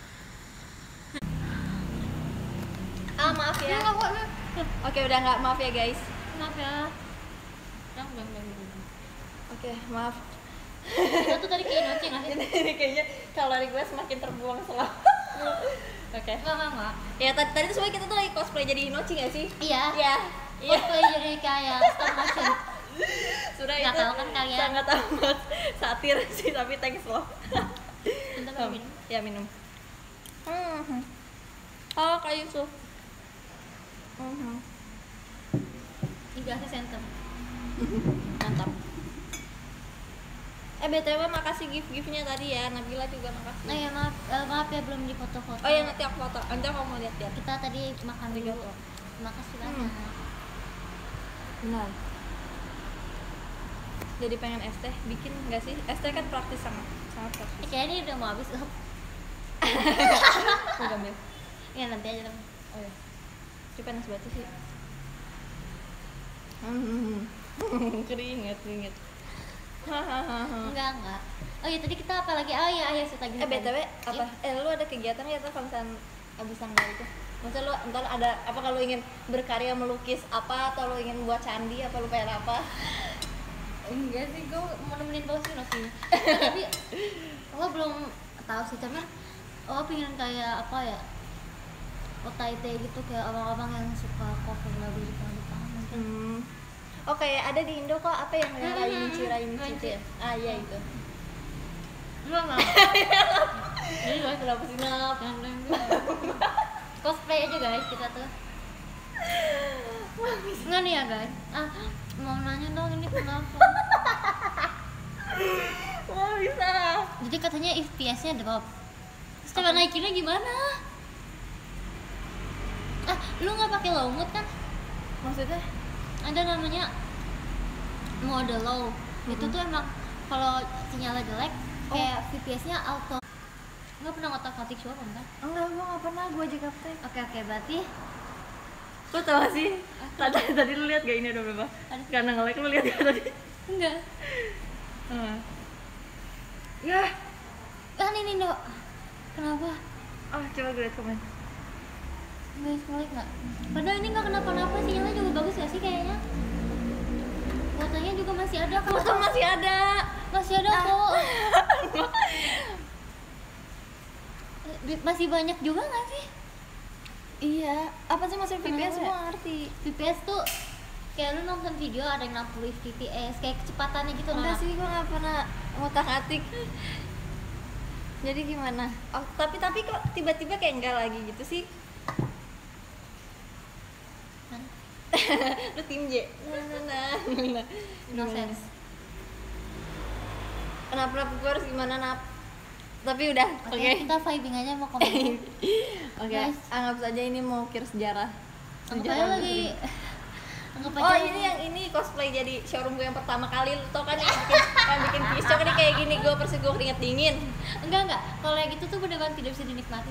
Speaker 1: Ah, maaf ya.
Speaker 2: Enggak kok. enggak.
Speaker 1: Oke, udah nggak, maaf ya guys.
Speaker 2: Maaf ya. Jangan jangan jangan.
Speaker 1: Oke, maaf.
Speaker 2: Kita tuh tadi kayak noceng nggak sih?
Speaker 1: Ini kayaknya kalori gue semakin terbuang selama. Oke.
Speaker 2: Enggak enggak enggak.
Speaker 1: Ya tadi tadi tuh sebenarnya kita tuh lagi cosplay jadi Inochi nggak sih?
Speaker 2: Iya.
Speaker 1: Iya. Iya.
Speaker 2: Cosplay jadi kayak stop motion.
Speaker 1: Sudah
Speaker 2: Nggak
Speaker 1: itu
Speaker 2: tahu kan kalian.
Speaker 1: sangat amat satir sih, tapi thanks loh.
Speaker 2: Bentar
Speaker 1: Oh,
Speaker 2: mau minum.
Speaker 1: ya minum. Hmm. Oh, kayak Yusuf. Hmm.
Speaker 2: Ini gelasnya center.
Speaker 1: Mantap. Eh, B T W makasih gift-giftnya tadi ya. Nabila juga makasih.
Speaker 2: Nah ya maaf, eh, maaf ya belum di foto-foto.
Speaker 1: Oh ya, nanti aku foto. Nanti aku mau lihat-lihat.
Speaker 2: Kita tadi makan dulu.
Speaker 1: Arigato.
Speaker 2: Makasih
Speaker 1: Hmm.
Speaker 2: banyak.
Speaker 1: Benar. Jadi pengen es teh, bikin nggak sih? Es teh kan praktis, sangat sangat
Speaker 2: Eh,
Speaker 1: praktis.
Speaker 2: kayaknya ini udah mau habis. Oh,
Speaker 1: Mau ambil.
Speaker 2: ya nanti aja lah.
Speaker 1: Oh ya. Ini panas banget sih. Hmm. Keringet, keringet. Hahaha.
Speaker 2: Enggak, enggak. Oh iya tadi kita apa lagi? Oh iya, ayo cerita gitu.
Speaker 1: Eh, B T W apa? Eh, lu ada kegiatan nggak tuh kalau misalnya abis tanggal itu? Maksudnya lu entar ada apa, kalau ingin berkarya melukis apa, atau lu ingin buat candi apa, lu pengen apa?
Speaker 2: Enggak sih, gue mau nemenin bos sih sih. Tapi lo belum tahu sih, cuman lo pengen kayak apa ya? Otaite gitu, kayak abang-abang yang suka cover lagu Jepang-Jepang mungkin.
Speaker 1: Hmm. Oh, kayak ada di Indo kok, apa yang yang
Speaker 2: Hmm,
Speaker 1: Rainichi Rainichi itu ya? Ah iya itu.
Speaker 2: Enggak, enggak.
Speaker 1: Ini lo kenapa sih, Nap?
Speaker 2: Cosplay aja guys kita tuh. Enggak nih ya guys. Ah, mau nanya dong ini kenapa?
Speaker 1: Wah, bisa.
Speaker 2: Jadi katanya F P S-nya drop. Terus cara naikinnya gimana? Ah, lu nggak pakai low mode kan?
Speaker 1: Maksudnya?
Speaker 2: Ada namanya mode low. Itu tuh emang kalau sinyalnya jelek, kayak V P S-nya auto. Nggak pernah ngotak-ngatik coba kan?
Speaker 1: Enggak, gua nggak pernah, gua aja gaptek.
Speaker 2: Oke oke berarti
Speaker 1: Lu tau gak sih? Tadi tadi lu lihat gak ini ada berapa?
Speaker 2: Ada.
Speaker 1: Karena nge-like lu lihat gak tadi?
Speaker 2: enggak.
Speaker 1: Hmm. Ya.
Speaker 2: Kan ini dok. Kenapa?
Speaker 1: Ah, coba gue liat komen.
Speaker 2: Guys, ngelik nggak? Padahal ini nggak kenapa-napa, sinyalnya juga bagus nggak sih kayaknya? Fotonya juga masih ada kok.
Speaker 1: Foto masih ada.
Speaker 2: Masih ada kok. Eh, masih banyak juga nggak sih?
Speaker 1: Iya. Apa sih maksud V P S?
Speaker 2: Kenapa?
Speaker 1: Gua nggak ngerti.
Speaker 2: V P S tuh kayak lu nonton video ada yang enam puluh F P S, kayak kecepatannya gitu
Speaker 1: Enggak
Speaker 2: loh.
Speaker 1: sih, gua nggak pernah ngotak-atik. Jadi gimana? Oh, tapi tapi kok tiba-tiba kayak enggak lagi gitu sih?
Speaker 2: Kan?
Speaker 1: Lu tim J. Nah, nah, nah, nah.
Speaker 2: No
Speaker 1: Gimana?
Speaker 2: sense.
Speaker 1: Kenapa kenapa gue harus gimana, Nap? Tapi udah, oke.
Speaker 2: Oke, kita vibing aja mau komen.
Speaker 1: Oke,
Speaker 2: Guys.
Speaker 1: anggap saja ini mau kir sejarah.
Speaker 2: Anggap
Speaker 1: Sejarah
Speaker 2: aja lagi. Anggap aja.
Speaker 1: Oh, ini yang ini cosplay jadi showroom gue yang pertama kali. Lu tau kan yang bikin, yang bikin kiscok ini kayak gini, gue persis gue keringet dingin.
Speaker 2: Enggak enggak. Kalau yang gitu tuh bener-bener tidak bisa dinikmatin.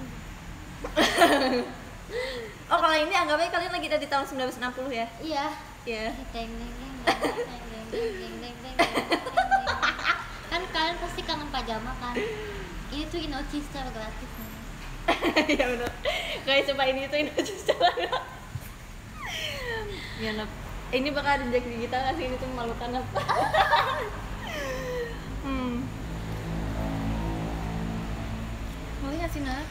Speaker 1: Oh, kalau ini anggap aja kalian lagi ada di tahun seribu sembilan ratus enam puluh ya?
Speaker 2: Iya.
Speaker 1: Iya.
Speaker 2: Deng deng deng deng deng deng deng deng deng deng deng. Kan kalian pasti kangen pajama kan? Ini tuh Inochi secara gratis nih.
Speaker 1: Iya benar. Guys, coba ini tuh ini secara. Ya, Nap. Ini bakal reject di kita nggak sih? Ini tuh memalukan, Nap. Hmm. Boleh nggak sih, Nap?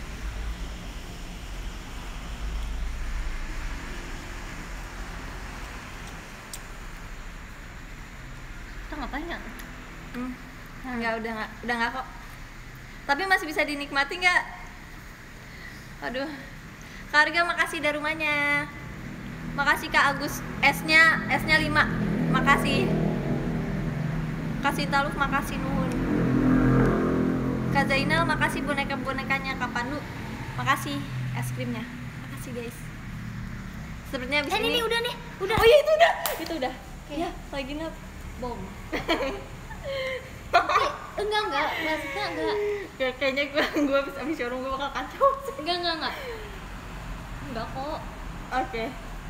Speaker 2: Kita ngapain ya?
Speaker 1: Hmm. Enggak, udah nggak, udah nggak kok. Tapi masih bisa dinikmati nggak? Aduh. Kak Arga, makasih dari rumahnya. Makasih Kak Agus, esnya esnya lima. Makasih. Kasih Taluk, makasih Nuhun. Kak Zainal, makasih boneka-bonekanya Kak Pandu. Makasih es krimnya. Makasih guys. Sepertinya abis
Speaker 2: Eh, ini,
Speaker 1: ini
Speaker 2: ini udah nih, udah.
Speaker 1: Oh iya, itu udah. Itu udah.
Speaker 2: Oke.
Speaker 1: Ya, lagi Nap.
Speaker 2: Bom. Enggak enggak, maksudnya enggak.
Speaker 1: Kayak kayaknya gua gua abis abis showroom gua bakal kacau.
Speaker 2: Enggak enggak enggak. Enggak kok.
Speaker 1: Oke.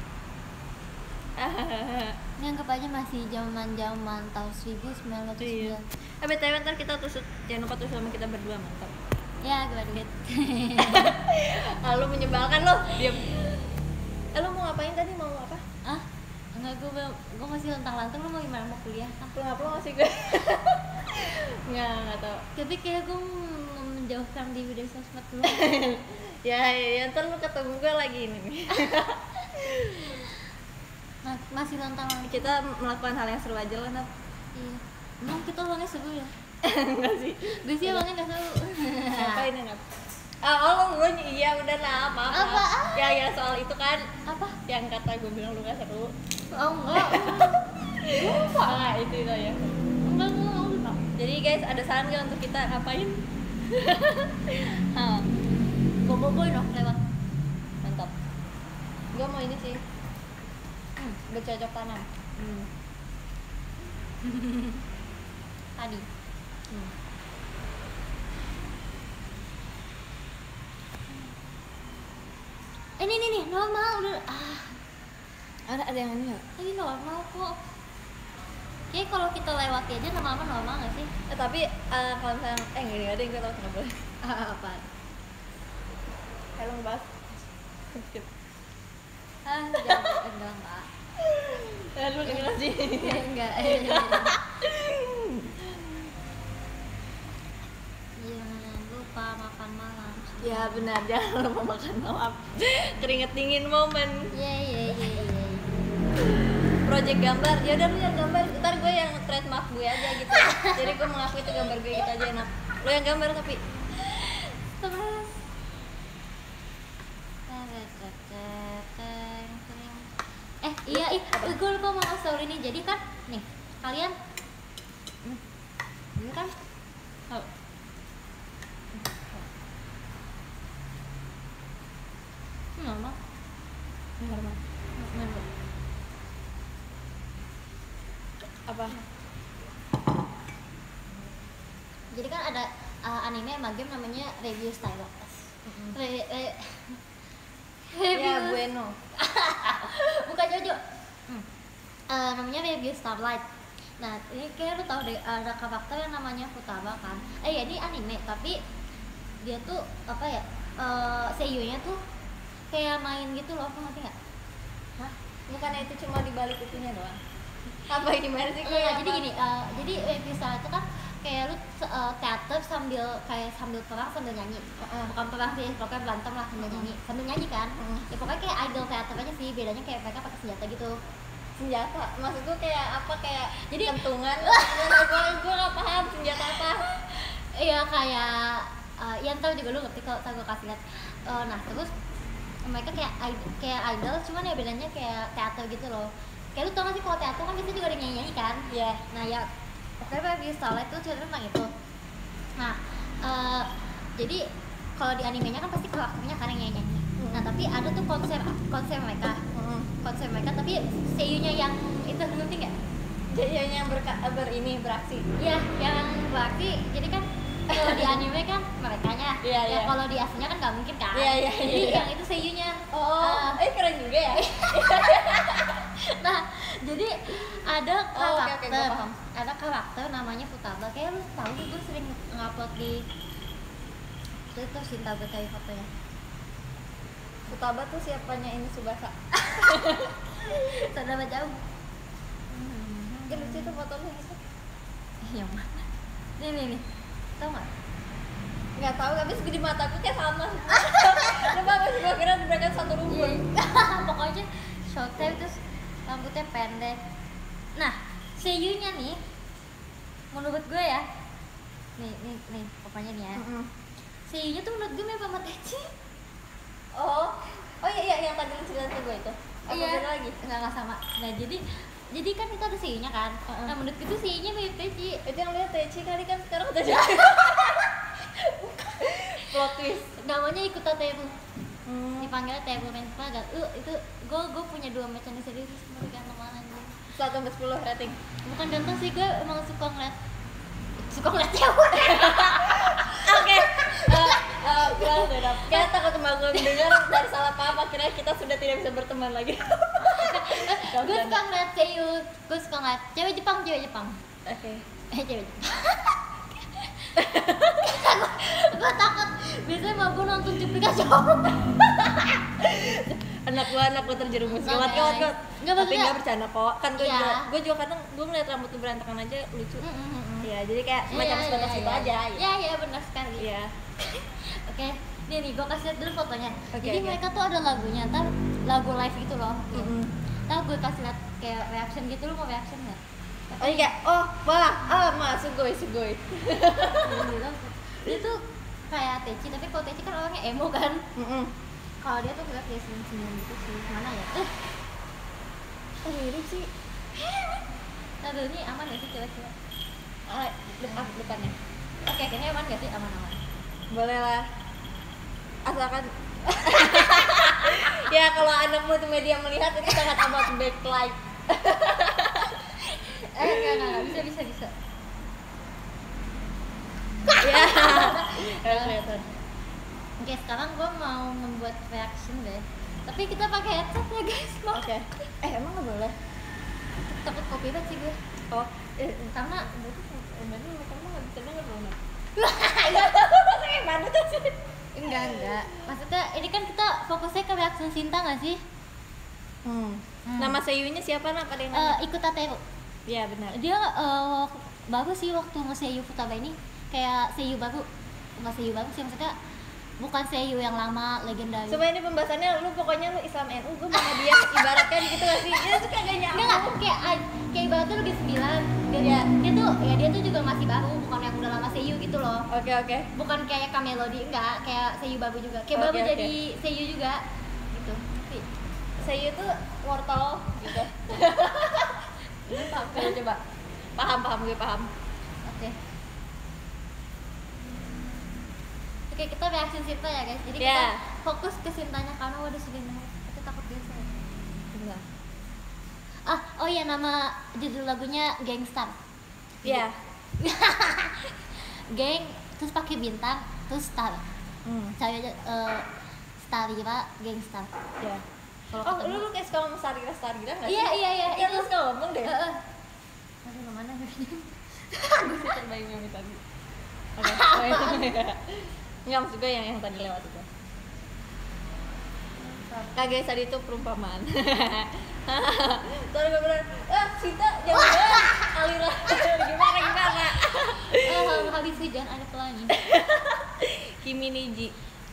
Speaker 2: Ini anggap aja masih zaman-zaman tahun seribu sembilan ratus
Speaker 1: Iya.
Speaker 2: sembilan.
Speaker 1: Eh, B T W ntar kita tusuk, jangan lupa tusuk sama kita berdua, mantap.
Speaker 2: Ya, gue duit.
Speaker 1: Ah, lu menyebalkan lo. Diam. Eh, lu mau ngapain tadi? Mau apa?
Speaker 2: Ah? Enggak, gue belum, gue masih lontang-lantung. Lo mau gimana, mau kuliah kan?
Speaker 1: Lu ngapa lu ngasih gue? Nggak, nggak tau.
Speaker 2: Tapi kayak gue mau menjauhkan diri dari sosmed dulu.
Speaker 1: Ya, ya, ya, ntar lu ketemu gue lagi ini nih.
Speaker 2: Nah, masih nantang lagi.
Speaker 1: Kita melakukan hal yang seru aja lah, Nat.
Speaker 2: Iya. Emang kita orangnya seru ya?
Speaker 1: Enggak sih.
Speaker 2: Gue sih orangnya nggak seru.
Speaker 1: Ngapain ya, Nat? Ah, oh, gue iya udah lah, maaf.
Speaker 2: Apaan?
Speaker 1: Ya, ya soal itu kan
Speaker 2: Apa?
Speaker 1: yang kata gue bilang lu gak seru.
Speaker 2: Oh enggak.
Speaker 1: Lupa lah itu itu ya.
Speaker 2: Enggak, enggak, enggak.
Speaker 1: Jadi guys, ada saran nggak untuk kita ngapain?
Speaker 2: Hah. Gue boboy dong lewat.
Speaker 1: Mantap. Gue mau ini sih.
Speaker 2: Hmm.
Speaker 1: Bercocok tanam.
Speaker 2: Hmm. Tadi.
Speaker 1: Hmm.
Speaker 2: Eh, ini nih nih normal udah ah
Speaker 1: Ada ada yang ini nggak?
Speaker 2: ini normal kok. Kayak kalau kita lewati aja lama-lama normal nggak sih?
Speaker 1: Eh, tapi eh, kalau misalnya eh nggak ada yang gue tahu nggak boleh.
Speaker 2: Apa?
Speaker 1: Kalau ngebahas.
Speaker 2: Ah, jangan enggak enggak.
Speaker 1: Eh, lu dengerin sih.
Speaker 2: Enggak. Jangan lupa makan malam.
Speaker 1: Ya benar, jangan lupa makan malam. Keringet dingin momen.
Speaker 2: Ye ye ye ye.
Speaker 1: Project gambar, ya udah lu yang gambar. Ntar gue yang trademark gue aja gitu. Jadi gue mengaku itu gambar gue gitu aja enak. Lu yang gambar tapi.
Speaker 2: Terus. Eh iya ih, gue lupa mau ngasih tau ini. Jadi kan nih kalian, hmm, ini kan, oh. Hmm, normal.
Speaker 1: Normal.
Speaker 2: Normal.
Speaker 1: Apa?
Speaker 2: Jadi kan ada uh, anime sama game namanya Review Style. Re, re,
Speaker 1: Ya bueno.
Speaker 2: bukan Jojo. Hmm. Uh, namanya Review Starlight. Nah, ini kayak lu tau deh ada karakter yang namanya Futaba kan. Eh ya ini anime tapi dia tuh apa ya? Uh, seiyunya tuh kayak main gitu loh, ngerti nggak?
Speaker 1: Hah? Bukannya itu cuma di balik itunya doang? Apa gimana sih gue?
Speaker 2: Iya, jadi gini, uh, jadi Review Starlight itu kan kayak lu uh, teater sambil kayak sambil perang sambil nyanyi. Uh, bukan perang sih, pokoknya berantem lah sambil nyanyi. Sambil nyanyi kan?
Speaker 1: Uh.
Speaker 2: Ya pokoknya kayak idol teater aja sih, bedanya kayak mereka pakai senjata gitu.
Speaker 1: Senjata? Maksud gue kayak apa? Kayak
Speaker 2: Jadi
Speaker 1: kentungan? Gue gue nggak paham senjata apa.
Speaker 2: Iya kayak uh, yang tahu juga lu ngerti kalau tahu gue kasih lihat. Uh, nah terus mereka kayak idol, kayak idol, cuman ya bedanya kayak teater gitu loh. Kayak lu tau gak sih kalau teater kan biasanya juga ada nyanyi-nyanyi kan? Iya. Yeah. Nah ya pokoknya Review Starlight tuh cerita tentang itu. Nah uh, jadi kalau di animenya kan pasti karakternya kan yang nyanyi-nyanyi. Hmm. Nah tapi ada tuh konsep konsep mereka, hmm. konsep mereka tapi seiyunya yang itu ngerti nggak?
Speaker 1: Jadi yang berka, ber ini beraksi.
Speaker 2: Iya, yang beraksi. Jadi kan kalau di anime kan merekanya,
Speaker 1: yeah,
Speaker 2: ya
Speaker 1: yeah.
Speaker 2: kalau di aslinya kan nggak mungkin kan.
Speaker 1: Iya iya.
Speaker 2: Jadi
Speaker 1: yeah.
Speaker 2: yang itu seiyunya.
Speaker 1: Oh, uh, eh keren juga ya.
Speaker 2: Nah, jadi ada karakter,
Speaker 1: oh, okay, okay, paham.
Speaker 2: ada karakter namanya Futaba. Kayak lu tahu sih, gue sering ngupload di Twitter sih, tahu cari fotonya.
Speaker 1: Futaba tuh siapanya ini Subasa.
Speaker 2: Sudah jauh.
Speaker 1: Ya lucu tuh fotonya gitu.
Speaker 2: Yang mana? Nih nih nih, tahu nggak?
Speaker 1: Nggak tahu, tapi di mataku kayak sama. Coba masih gue kira mereka satu rumpun.
Speaker 2: Pokoknya short hair terus rambutnya pendek. Nah, seiyunya nih, menurut gue ya, nih nih nih, pokoknya nih ya, mm-hmm. seiyunya tuh menurut gue mirip sama Techi.
Speaker 1: Oh, oh iya iya yang tadi lu cerita ke gue itu. Apa
Speaker 2: iya.
Speaker 1: beda lagi?
Speaker 2: Nggak nggak sama. Nah jadi jadi kan itu ada seiyunya kan. Uh-uh. Nah menurut gue tuh seiyunya mirip Techi.
Speaker 1: Itu yang lihat Techi kali kan sekarang udah jadi. Plot twist.
Speaker 2: Namanya Ikuta Teru.
Speaker 1: Hmm.
Speaker 2: Dipanggilnya Teru Menpa. Uh itu gue gue punya dua macam serius menurut ganteng banget.
Speaker 1: Satu sampai sepuluh rating.
Speaker 2: Bukan ganteng sih, gue emang suka ngeliat suka ngeliat cewek.
Speaker 1: Oke. Bilang sudah. Kita takut teman gue mendengar dari salah paham, akhirnya kita sudah tidak bisa berteman lagi.
Speaker 2: Gue suka ngeliat cewek, gue suka ngeliat cewek Jepang, cewek Jepang.
Speaker 1: Oke. Okay.
Speaker 2: Eh cewek Jepang. Gue takut. Biasanya mau gue nonton cuplikan cowok.
Speaker 1: Anak gue anak gue terjerumus. Gawat gawat gawat. Tapi nggak bercanda kok. Kan gue juga gue juga kadang gue ngeliat rambut lu berantakan aja lucu. Iya jadi kayak semacam sebatas itu aja.
Speaker 2: Iya iya benar sekali.
Speaker 1: Iya.
Speaker 2: Oke, nih nih gue kasih lihat dulu fotonya.
Speaker 1: Okay,
Speaker 2: jadi
Speaker 1: okay.
Speaker 2: mereka tuh ada lagunya, ntar lagu live gitu loh.
Speaker 1: Mm-hmm.
Speaker 2: Ntar gue kasih liat kayak reaction gitu, lu mau reaction nggak?
Speaker 1: Oh iya, oh wah, ah mas, sugoi sugoi.
Speaker 2: Dia tuh kayak Teci, tapi kalau Teci kan orangnya emo kan.
Speaker 1: Mm-mm.
Speaker 2: Kalau dia tuh kayak kayak senyum-senyum gitu sih. Mana ya? Eh,
Speaker 1: Oh mirip sih.
Speaker 2: nah dulu ini aman gak sih kira-kira?
Speaker 1: Ah, depan depannya.
Speaker 2: Oke, kayaknya aman gak sih? Aman-aman.
Speaker 1: Boleh lah. Asalkan ya kalau anak multimedia melihat itu sangat amat backlight.
Speaker 2: Eh, enggak, enggak, enggak, bisa, bisa, bisa.
Speaker 1: Ya. Kelihatan.
Speaker 2: Oke, sekarang gue mau membuat reaction deh. Tapi kita pakai headset ya guys.
Speaker 1: Oke. Eh emang nggak boleh?
Speaker 2: Takut copyright sih gue.
Speaker 1: Oh, eh,
Speaker 2: Karena
Speaker 1: berarti berarti kamu nggak bisa denger dong.
Speaker 2: iya,
Speaker 1: Kayak mana tuh sih?
Speaker 2: enggak, enggak. Maksudnya ini kan kita fokusnya ke reaction Sinta nggak sih?
Speaker 1: Hmm.
Speaker 2: Hmm.
Speaker 1: Nama seiyunya siapa nak? Ada yang
Speaker 2: Eh,
Speaker 1: nama?
Speaker 2: ikut Tateru.
Speaker 1: Iya benar.
Speaker 2: Dia eh, baru sih waktu nge-seiyu Futaba ini kayak seiyu baru. Nggak seiyu baru sih, maksudnya bukan seiyu yang lama legendaris.
Speaker 1: Coba ini pembahasannya lu pokoknya lu Islam N U, gue sama dia ibaratkan gitu gak sih? Dia suka gak nyambung.
Speaker 2: Enggak, enggak, kayak kayak ibaratnya lebih sembilan. Dia,
Speaker 1: Iya.
Speaker 2: dia tuh ya dia tuh juga masih baru, bukan yang udah lama seiyu gitu loh.
Speaker 1: Oke oke.
Speaker 2: Bukan kayak Kamelody, enggak, kayak seiyu baru juga. Kayak
Speaker 1: Oke,
Speaker 2: baru
Speaker 1: oke.
Speaker 2: jadi seiyu juga gitu. Tapi
Speaker 1: Seiyu tuh wortel gitu. Ini paham coba, coba. Paham paham gue paham.
Speaker 2: oke. Oke, kita reaction Sinta ya guys. Jadi
Speaker 1: Ya.
Speaker 2: kita fokus ke Sintanya karena udah sudah dengar. Tapi takut dia salah.
Speaker 1: Enggak.
Speaker 2: Ah, oh iya, nama judul lagunya Gangstar.
Speaker 1: Iya.
Speaker 2: Geng terus pakai bintang terus star.
Speaker 1: Hmm.
Speaker 2: Cari aja uh, Starira Gangstar.
Speaker 1: Ya.
Speaker 2: Kalau
Speaker 1: Oh,
Speaker 2: ketemu-
Speaker 1: lu lu kayak suka ngomong Starira Starira nggak sih?
Speaker 2: Iya, iya, iya,
Speaker 1: Iya,
Speaker 2: itu.
Speaker 1: lu suka ngomong deh.
Speaker 2: Heeh. Aduh, kemana gue?
Speaker 1: Gue sih terbaik yang tadi. Oke. Oh, iya. Enggak, maksud gue yang yang tadi lewat itu. Kagak tadi itu perumpamaan. Soalnya gue bilang, ah Sita jangan banget aliran gimana gimana.
Speaker 2: Eh, habis hujan ada pelangi.
Speaker 1: Kimi Niji.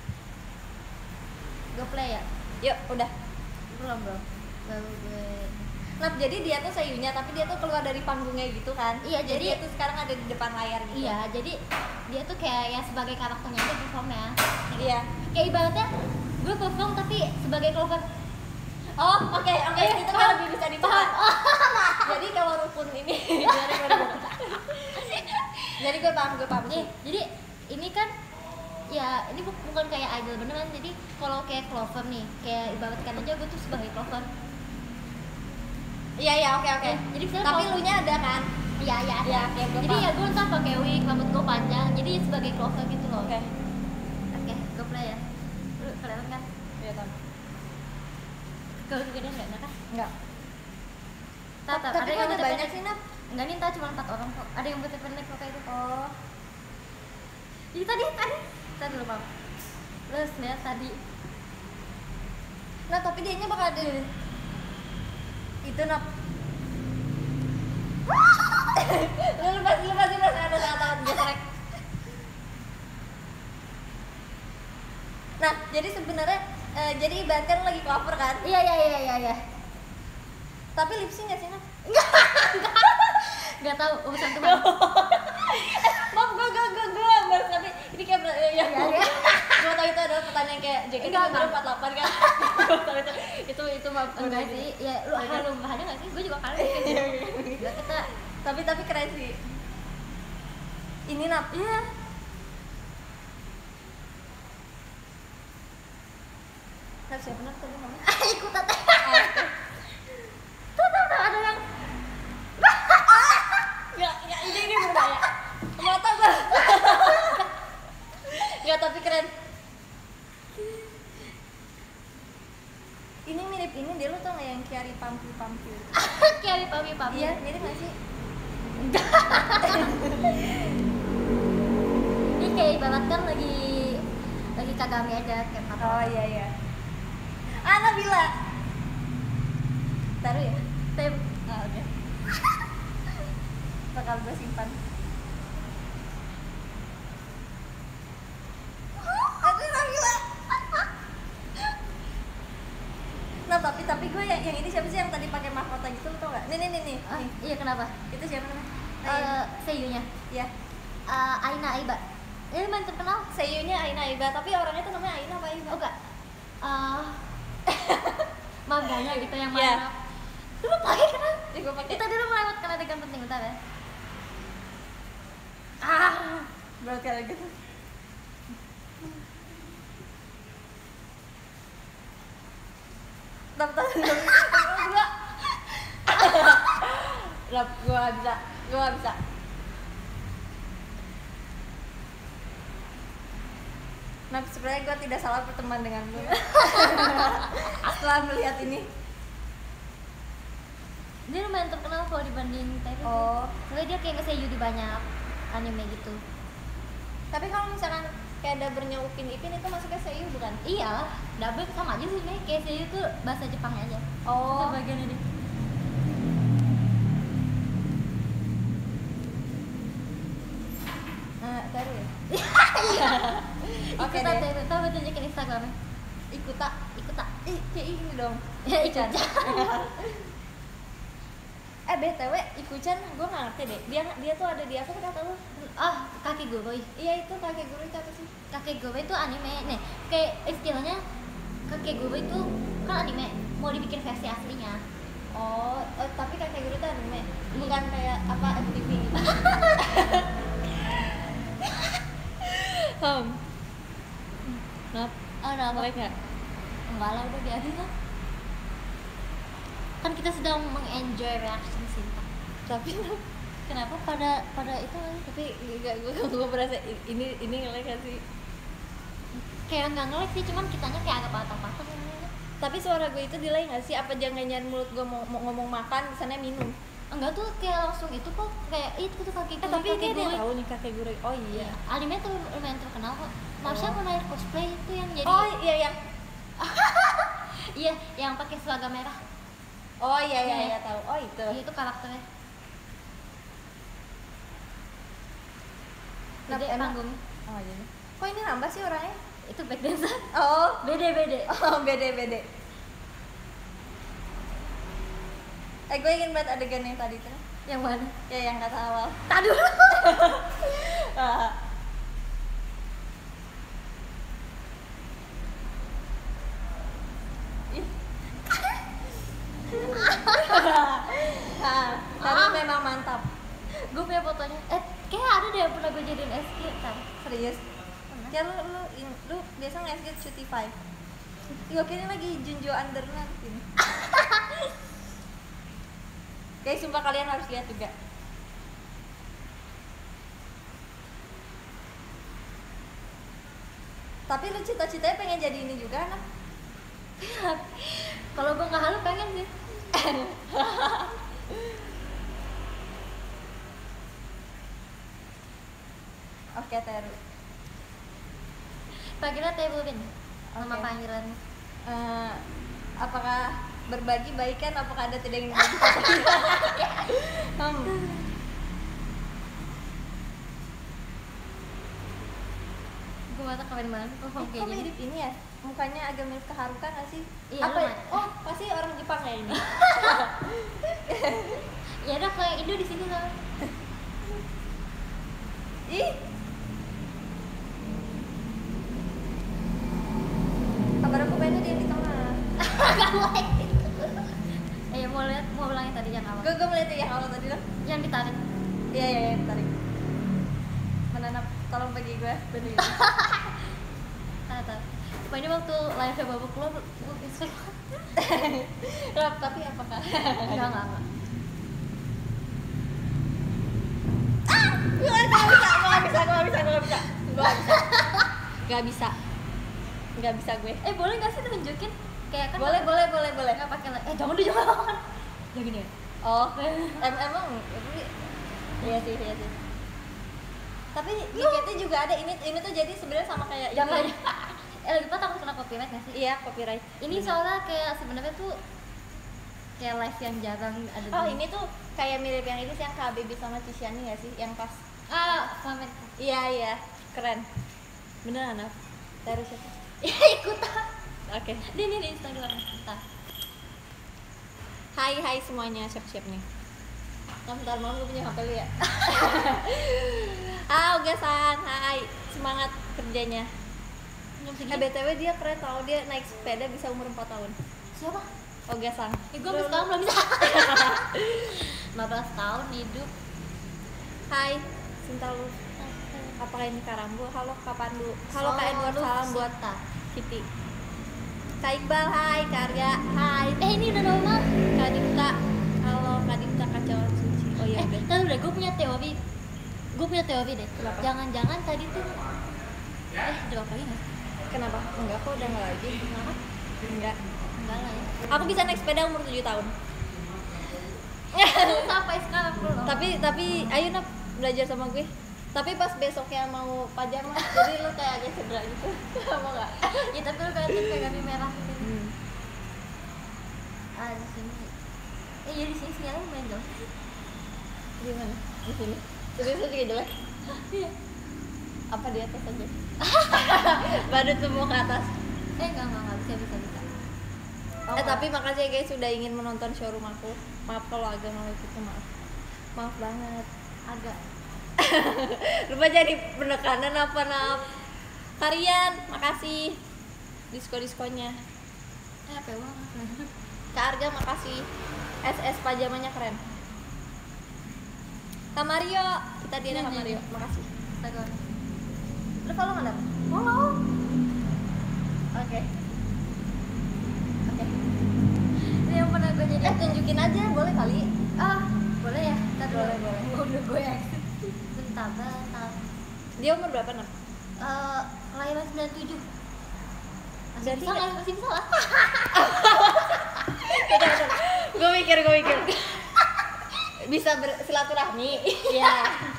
Speaker 2: Go play ya?
Speaker 1: Yuk, udah.
Speaker 2: Belum, belum. Baru gue.
Speaker 1: Nah, jadi dia tuh seiyunya, tapi dia tuh keluar dari panggungnya gitu kan?
Speaker 2: Iya, jadi-
Speaker 1: dia tuh sekarang ada di depan layar gitu.
Speaker 2: Iya, jadi dia tuh kayak ya sebagai karakternya aja performnya.
Speaker 1: Iya.
Speaker 2: Kayak ibaratnya gue perform tapi sebagai cover.
Speaker 1: Oh, oke, oke.
Speaker 2: Eh,
Speaker 1: Itu kan
Speaker 2: paham.
Speaker 1: lebih bisa dipaham. Jadi kalau rukun ini, jadi gue Jadi gue paham, gue paham sih.
Speaker 2: Eh, jadi ini kan ya ini bu- bukan kayak idol beneran. Jadi kalau kayak Clover nih, kayak ibaratkan aja gue tuh sebagai Clover.
Speaker 1: Iya, iya, oke, oke.
Speaker 2: Eh, jadi misalnya
Speaker 1: Tapi
Speaker 2: kalau-
Speaker 1: lu nya ada kan?
Speaker 2: Iya, iya ada.
Speaker 1: Iya, oke, gue
Speaker 2: Jadi
Speaker 1: paham.
Speaker 2: ya gue ntar pakai wig, rambut gue panjang. Jadi sebagai Clover gitu loh.
Speaker 1: Oke.
Speaker 2: Oke, gue play ya. Lu kelihatan kan?
Speaker 1: Iya, tahu.
Speaker 2: Kau juga dia enggak kan?
Speaker 1: Enggak.
Speaker 2: Tata,
Speaker 1: Tapi kok ada
Speaker 2: rambutnya
Speaker 1: banyak
Speaker 2: pendek.
Speaker 1: sih, Nap?
Speaker 2: Enggak nih, ntar cuma empat orang kok. Ada yang rambutnya pendek kok kayak itu.
Speaker 1: Oh.
Speaker 2: Jadi tadi, tadi. Tadi dulu, Mam. Terus lihat tadi.
Speaker 1: Nah, tapi dianya bakal ada itu, Nap. Lu lepas, lepas, lepas. Ada saat-saat gesrek. Nah, jadi sebenarnya eh, jadi ibaratkan lu lagi cover kan?
Speaker 2: Iya, iya, iya, iya, iya.
Speaker 1: Tapi lip sync nggak sih, Nap?
Speaker 2: Enggak tahu urusan Tuhan.
Speaker 1: Maaf, gue, gue, gue, gue baru tapi ini kayak ber- ya, ya.
Speaker 2: Iya, iya.
Speaker 1: Gue tau itu adalah pertanyaan kayak J K T
Speaker 2: Enggak,
Speaker 1: nomor
Speaker 2: enggak.
Speaker 1: empat puluh delapan kan? Gue tau itu, itu, itu maaf.
Speaker 2: Enggak sih. Ya, lu
Speaker 1: Oke.
Speaker 2: halu ada enggak sih? Gue juga kalah kayak gitu. Enggak kita.
Speaker 1: Tapi, tapi keren sih. Ini Nap.
Speaker 2: Iya.
Speaker 1: Nap siapa Nap tadi ngomong?
Speaker 2: Ikut tata.
Speaker 1: Ah, oke.
Speaker 2: Tuh, tuh, tuh, ada yang
Speaker 1: Ya, ya ini ini berbahaya. Mata gue. Nggak, tapi keren. Ini mirip ini dia, lu tau nggak yang Kiari Pampi Pampi?
Speaker 2: kayak pami pami.
Speaker 1: Iya, mirip nggak sih?
Speaker 2: Ini kayak ibaratkan lagi lagi kagami aja kayak apa.
Speaker 1: Oh iya iya. Ana bila. Taruh ya.
Speaker 2: Tem.
Speaker 1: Ah, oke. Bakal gue simpan. Aduh, Nabila. Nah, tapi tapi gue yang, yang ini siapa sih yang tadi pakai mahkota gitu, lo tau gak? Nih nih nih nih.
Speaker 2: Ah,
Speaker 1: nih.
Speaker 2: iya kenapa?
Speaker 1: Itu siapa namanya?
Speaker 2: Uh, seiyunya
Speaker 1: Iya.
Speaker 2: uh, Aina Aiba. Ini lumayan terkenal.
Speaker 1: Seiyunya Aina Aiba, tapi orangnya tuh namanya Aina apa Aiba?
Speaker 2: Oh enggak. Uh, mangganya gitu yang
Speaker 1: Iya.
Speaker 2: mana? Lu pakai kenapa?
Speaker 1: Ya, gue pakai.
Speaker 2: Kita dulu melewatkan adegan penting bentar ya.
Speaker 1: Ah, berat kali gitu. Tapi tapi gue Rap, gue gak bisa, gue gak bisa. Nah, sebenarnya gue tidak salah berteman dengan lu. Setelah melihat ini.
Speaker 2: Dia lumayan terkenal kalau dibanding Teru.
Speaker 1: Oh.
Speaker 2: Soalnya dia kayak nge-seiyu di banyak anime gitu.
Speaker 1: Tapi kalau misalkan kayak double-nya Upin Ipin itu masuknya seiyu bukan?
Speaker 2: Iya, double sama aja sih nih. Kayak seiyu tuh bahasa Jepangnya aja.
Speaker 1: Oh.
Speaker 2: Itu bagiannya dia.
Speaker 1: Nah, Teru ya?
Speaker 2: Iya.
Speaker 1: Oke
Speaker 2: Ikuta
Speaker 1: deh.
Speaker 2: Teru, tau gue tunjukin Instagramnya.
Speaker 1: Ikuta.
Speaker 2: Ikuta.
Speaker 1: Ih, kayak ini dong.
Speaker 2: Ya Ikuchan.
Speaker 1: Eh, B T W Ikuchan gue gak ngerti deh. Dia dia tuh ada di apa kata lu?
Speaker 2: Ah, Kakegurui.
Speaker 1: Iya, itu kakek guru itu apa sih?
Speaker 2: Kakegurui itu anime. Nih, kayak istilahnya Kakegurui itu kan anime, mau dibikin versi aslinya.
Speaker 1: Oh, oh tapi kakek guru itu anime. Bukan kayak apa M T V gitu. Hmm. Nap,
Speaker 2: Oh, nah, apa?
Speaker 1: baik nggak?
Speaker 2: Enggak lah, udah biarin lah. Kan kita sedang mengenjoy reaction Sinta.
Speaker 1: Tapi
Speaker 2: Kenapa pada pada itu lagi?
Speaker 1: tapi nggak gue gue berasa ini ini ngelek nggak sih?
Speaker 2: Kayak nggak ngelek sih, cuman kitanya kayak agak patah-patah ngomongnya.
Speaker 1: Tapi suara gue itu delay nggak sih? Apa jangan-jangan mulut gue mau, mau ngomong makan, di sana minum?
Speaker 2: Enggak tuh kayak langsung itu kok kayak itu tuh kaki
Speaker 1: Eh, tapi kayak dia tahu nih kakek guru. Oh iya.
Speaker 2: Anime tuh lumayan terkenal kok. Marsha
Speaker 1: Oh.
Speaker 2: pernah cosplay itu yang jadi
Speaker 1: Oh iya yang.
Speaker 2: iya yang pakai seragam merah.
Speaker 1: Oh iya iya
Speaker 2: Iya.
Speaker 1: iya tahu. Oh itu.
Speaker 2: Iya, itu karakternya.
Speaker 1: Nah,
Speaker 2: Gede
Speaker 1: emang-
Speaker 2: panggung.
Speaker 1: Oh iya. Kok ini nambah sih orangnya?
Speaker 2: Itu back dancer.
Speaker 1: Oh.
Speaker 2: Bede-bede.
Speaker 1: Oh bede bede. Eh gue ingin banget adegan yang tadi tuh.
Speaker 2: Yang mana?
Speaker 1: Ya yang kata awal.
Speaker 2: Tadu.
Speaker 1: Ah. Ih. Ah, tapi
Speaker 2: Ah.
Speaker 1: memang mantap.
Speaker 2: Gue punya fotonya. Eh, kayak ada deh yang pernah gue jadiin S Q kan.
Speaker 1: Serius.
Speaker 2: Pernah.
Speaker 1: Ya lu lu in- lu biasa nge-skate cuti five. Gue kira lagi Junjo Underland ini. Guys, sumpah kalian harus lihat juga. Tapi lu cita-citanya pengen jadi ini juga, anak?
Speaker 2: Kalau gue nggak halu pengen sih.
Speaker 1: Oke, Teru.
Speaker 2: Panggilan table pin. Nama
Speaker 1: Oke.
Speaker 2: panggilan.
Speaker 1: Eh, apakah berbagi baikan? Apakah ada tidak yang berbagi? hmm.
Speaker 2: Gue mata kemarin malam kok
Speaker 1: Eh,
Speaker 2: kayak
Speaker 1: kok
Speaker 2: gini.
Speaker 1: mirip ini ya? Mukanya agak mirip ke Haruka nggak sih?
Speaker 2: Iya,
Speaker 1: Apa?
Speaker 2: lumayan.
Speaker 1: Oh, pasti orang Jepang ya ini.
Speaker 2: Ya udah kalau yang Indo di sini lah.
Speaker 1: Ih. Kabar aku pengen dia di tengah.
Speaker 2: Gak boleh gitu. Eh, mau lihat mau ulangin tadi yang awal.
Speaker 1: Gue gue melihat yang awal tadi loh.
Speaker 2: Yang ditarik.
Speaker 1: Iya iya iya tarik. Menanam, tolong bagi gue bener.
Speaker 2: Ah, tahu. Pokoknya waktu live-nya babak keluar, gue respect banget.
Speaker 1: Rap, tapi apakah?
Speaker 2: Enggak, enggak, enggak.
Speaker 1: Gue gak bisa, gue gak bisa, gue gak bisa, gue gak bisa. Gue gak bisa. Gak bisa. Gak bisa gue.
Speaker 2: Eh, boleh gak sih tunjukin? Kayak kan
Speaker 1: Boleh, boleh, boleh, boleh.
Speaker 2: nggak pakai li- eh jangan deh jangan ya gini ya.
Speaker 1: Oh, em emang tapi iya sih, iya sih. Tapi G K T juga ada ini ini tuh jadi sebenarnya sama kayak
Speaker 2: Jangan.
Speaker 1: ini.
Speaker 2: Eh lagi pula takut kena copyright nggak sih?
Speaker 1: Iya, copyright.
Speaker 2: Ini soalnya kayak sebenarnya tuh kayak live yang jarang ada.
Speaker 1: Oh,
Speaker 2: di-
Speaker 1: ini tuh kayak mirip yang ini sih yang K B B sama Ciciani nggak sih? Yang pas.
Speaker 2: ah comment.
Speaker 1: Iya, iya. Keren. Beneran, Naf? Terus siapa?
Speaker 2: Ya ikutan.
Speaker 1: Oke.
Speaker 2: Ini nih di Instagram. Bentar.
Speaker 1: Hai hai semuanya, siap-siap nih. Nah, bentar malam gue punya H P lu ya. Ah, Ogasan, hai. Semangat kerjanya. Eh, B T W dia keren tau, dia naik sepeda bisa umur empat tahun.
Speaker 2: Siapa?
Speaker 1: Ogasan.
Speaker 2: Eh, gue sekarang belum bisa. lima belas tahun hidup.
Speaker 1: Hai, Sinta lu. Apakah ini Karambo? Halo Kak Pandu. Halo Kak Edward, salam buat Kitty. Kak Iqbal, hai. Kak Arya, hai.
Speaker 2: Eh, ini udah normal.
Speaker 1: Kak Dipta. Halo Kak Dipta kacauan suci. Oh iya
Speaker 2: Eh,
Speaker 1: udah.
Speaker 2: tahu udah, gue punya teori. Gue punya teori deh.
Speaker 1: Kenapa?
Speaker 2: Jangan-jangan tadi tuh eh jawab lagi nggak?
Speaker 1: Kenapa? Enggak kok, udah enggak lagi.
Speaker 2: Kenapa?
Speaker 1: Enggak.
Speaker 2: Enggak lah ya.
Speaker 1: Aku bisa naik sepeda umur tujuh tahun.
Speaker 2: Sampai sekarang belum.
Speaker 1: tapi tapi ayo nak belajar sama gue. Tapi pas besoknya mau pajama, jadi lu kayak agak cedera gitu. Mau enggak?
Speaker 2: Ya tapi lu kelihatan kayak kami merah gitu.
Speaker 1: Hmm.
Speaker 2: Ah, di sini. Eh, ya di sini sinyalnya main dong.
Speaker 1: Di mana? Di sini. Serius juga jelek.
Speaker 2: Iya.
Speaker 1: Apa di atas aja? Badut semua ke atas.
Speaker 2: Eh, enggak, enggak, enggak bisa, bisa, bisa. Oh,
Speaker 1: Eh tapi makasih ya guys sudah ingin menonton showroom aku. Maaf kalau agak mau gitu, maaf. Maaf banget.
Speaker 2: agak
Speaker 1: Lupa jadi penekanan apa nap. Kalian, makasih. Disko-diskonya.
Speaker 2: eh apa banget.
Speaker 1: Kak Arga makasih. S S pajamanya keren. Kak Mario, kita dia
Speaker 2: Ini,
Speaker 1: Kak
Speaker 2: ini,
Speaker 1: Mario,
Speaker 2: ini.
Speaker 1: makasih.
Speaker 2: Astaga.
Speaker 1: Lu follow nggak dap?
Speaker 2: Follow.
Speaker 1: Oke. Oke.
Speaker 2: Ini yang pernah gue jadi.
Speaker 1: Eh tunjukin aja, boleh kali.
Speaker 2: Ah, boleh ya? Ntar dulu.
Speaker 1: Boleh, boleh.
Speaker 2: Gua udah gue ya. Bentar, bentar.
Speaker 1: Dia umur berapa nak?
Speaker 2: Eh, kelahiran sembilan puluh tujuh. Masih
Speaker 1: Berarti
Speaker 2: bisa
Speaker 1: nggak-
Speaker 2: lah, masih bisa lah.
Speaker 1: Gue mikir, gue mikir. Bisa bersilaturahmi. Iya.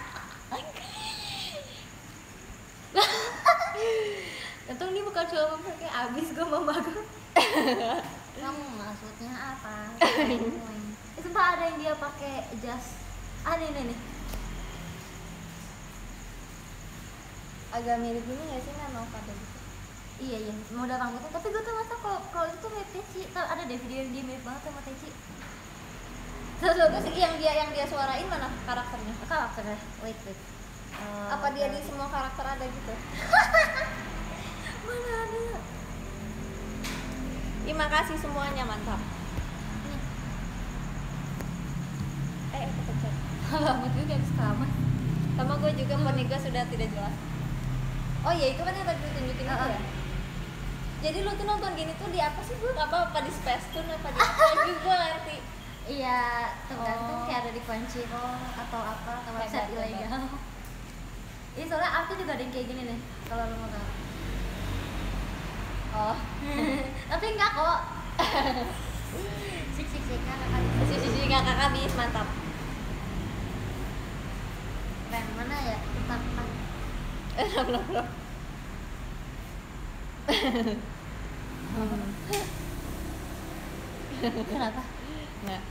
Speaker 2: Untung ini bukan cuma pakai abis gue membagus. Kamu maksudnya apa? Eh, sumpah ada yang dia pakai jas. Ada ini nih.
Speaker 1: Agak mirip ini nggak sih nggak mau kado gitu.
Speaker 2: Iya iya, model rambutnya. Tapi gue tuh masa kalau kalau itu tuh mirip Teci. Tuh ada deh video yang dia mirip banget sama Teci.
Speaker 1: Terus terus yang dia yang dia suarain mana karakternya?
Speaker 2: Karakternya, wait wait. Eh,
Speaker 1: Apa dia di semua karakter ada gitu?
Speaker 2: mana ada?
Speaker 1: Terima kasih semuanya, mantap.
Speaker 2: Nih,
Speaker 1: Eh, aku pencet.
Speaker 2: rambut gue kayak sekaman.
Speaker 1: Sama gue juga poni gue sudah tidak jelas. Oh iya itu kan yang tadi ditunjukin itu
Speaker 2: Uh-uh.
Speaker 1: ya. Jadi lu tuh nonton gini tuh di apa sih bu? Apa apa di Space Tune apa di apa lagi gue ngerti.
Speaker 2: Iya, tergantung
Speaker 1: Oh.
Speaker 2: kayak ada di Crunchyroll atau apa atau
Speaker 1: Hebat,
Speaker 2: website
Speaker 1: hebat.
Speaker 2: ilegal. Ini soalnya aku juga ada yang kayak gini nih, kalau lo mau tahu.
Speaker 1: Oh,
Speaker 2: Tapi enggak kok. Sik sik sik kan akan
Speaker 1: sisi-sisi nggak kakak habis mantap.
Speaker 2: keren mana ya? Bentar, bentar.
Speaker 1: Eh, belum belum.
Speaker 2: Kenapa?
Speaker 1: Nggak.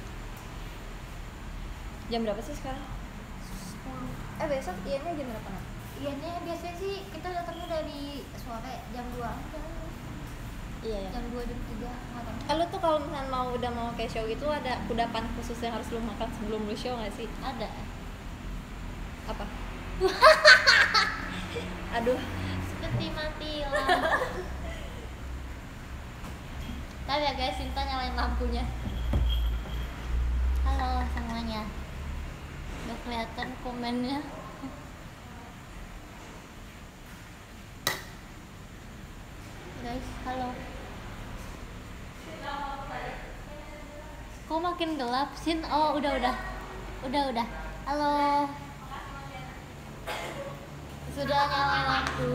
Speaker 1: Jam berapa sih sekarang?
Speaker 2: sepuluh.
Speaker 1: Eh besok ianya jam berapa nak?
Speaker 2: Iya nih biasanya sih kita datangnya dari sore jam dua.
Speaker 1: Iya ya.
Speaker 2: Jam dua jam tiga nggak tahu.
Speaker 1: Eh, lu tuh kalau misalnya mau udah mau kayak show gitu ada kudapan khusus yang harus lu makan sebelum lu show nggak sih?
Speaker 2: Ada.
Speaker 1: Apa? Aduh.
Speaker 2: Seperti mati lampu. Ntar ya guys, Sinta nyalain lampunya. Halo semuanya. Udah kelihatan komennya. Guys, halo. Kok makin gelap, Sin? Oh, udah udah. Udah udah. Halo. Sudah nyalain lampu.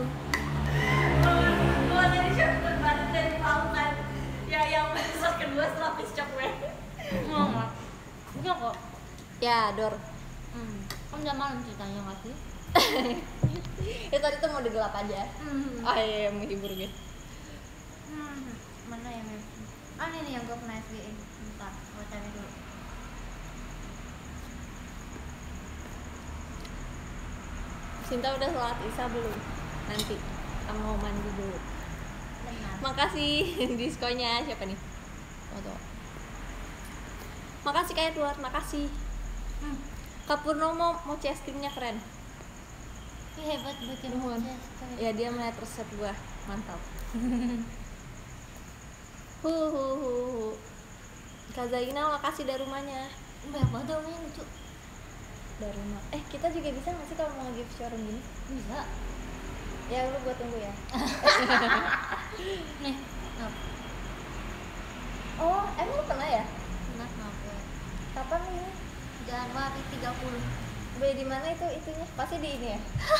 Speaker 1: Gua jadi shock banget dari kan. Ya yang episode kedua setelah piscok gue.
Speaker 2: Enggak. Enggak kok.
Speaker 1: Ya, Dor.
Speaker 2: Hmm. Kan udah malam ceritanya nggak sih?
Speaker 1: Ya tadi tuh mau digelap aja.
Speaker 2: Hmm.
Speaker 1: Ah iya, menghibur gitu.
Speaker 2: Hmm. Mana yang ini? Ah ini nih yang gue pernah S B in. Bentar, gue cari dulu.
Speaker 1: Sinta udah sholat isya belum? Nanti kita mau mandi dulu.
Speaker 2: Benar.
Speaker 1: Makasih diskonya siapa nih? Foto. Makasih Kak Edward, makasih.
Speaker 2: Hmm.
Speaker 1: Kak Purnomo mochi es krimnya keren.
Speaker 2: Ih, hebat bikin
Speaker 1: Nuhun.
Speaker 2: mochi es krim.
Speaker 1: Ya dia melihat resep gua, mantap. hu hu hu hu. Kak Zaina makasih dari rumahnya.
Speaker 2: Banyak banget dong yang lucu.
Speaker 1: Dari rumah. Eh kita juga bisa nggak sih kalau mau gift showroom gini?
Speaker 2: Bisa.
Speaker 1: Ya lu gua tunggu ya.
Speaker 2: Nih, nah,
Speaker 1: Oh emang lu pernah ya?
Speaker 2: nah, kenapa?
Speaker 1: Kapan ini?
Speaker 2: Januari tiga puluh.
Speaker 1: Beli di mana itu itunya? Pasti di ini ya.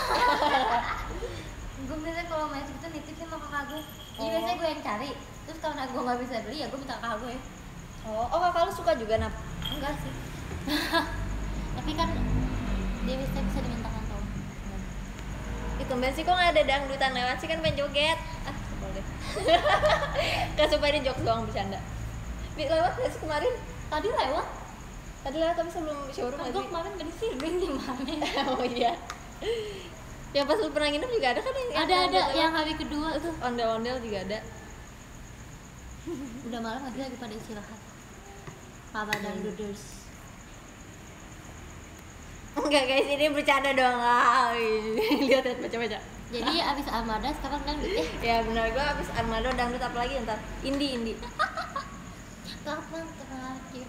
Speaker 2: Gue biasanya kalau main itu nitipin sama kakak gue. Jadi
Speaker 1: Oh.
Speaker 2: biasanya gue yang cari. Terus kalau gue nggak bisa beli ya gue minta kakak gue.
Speaker 1: Oh, oh kakak lu suka juga nap?
Speaker 2: Enggak sih. Tapi kan dia bisa bisa dimintakan tau.
Speaker 1: Itu ben sih kok nggak ada dangdutan lewat sih kan pengen joget. Ah, sebel deh. Gak suka ini jokes doang bercanda. Bi lewat nggak sih kemarin?
Speaker 2: Tadi lewat.
Speaker 1: Tadi lewat tapi sebelum showroom
Speaker 2: Kan
Speaker 1: nggak
Speaker 2: gue
Speaker 1: sih?
Speaker 2: kemarin gak disirgin gimana?
Speaker 1: Oh iya. Ya pas lu pernah nginep juga ada kan yang
Speaker 2: Ada ada
Speaker 1: lewat?
Speaker 2: yang hari kedua
Speaker 1: itu
Speaker 2: tuh.
Speaker 1: ondel-ondel juga ada.
Speaker 2: Udah malam lagi lagi pada istirahat. Papa dan Duders.
Speaker 1: Enggak guys, ini bercanda doang. Ah, lihat lihat baca-baca.
Speaker 2: Jadi abis Armada sekarang kan eh
Speaker 1: Ya benar gua habis Armado dangdut apa lagi ntar? Indie indie.
Speaker 2: kapan terakhir?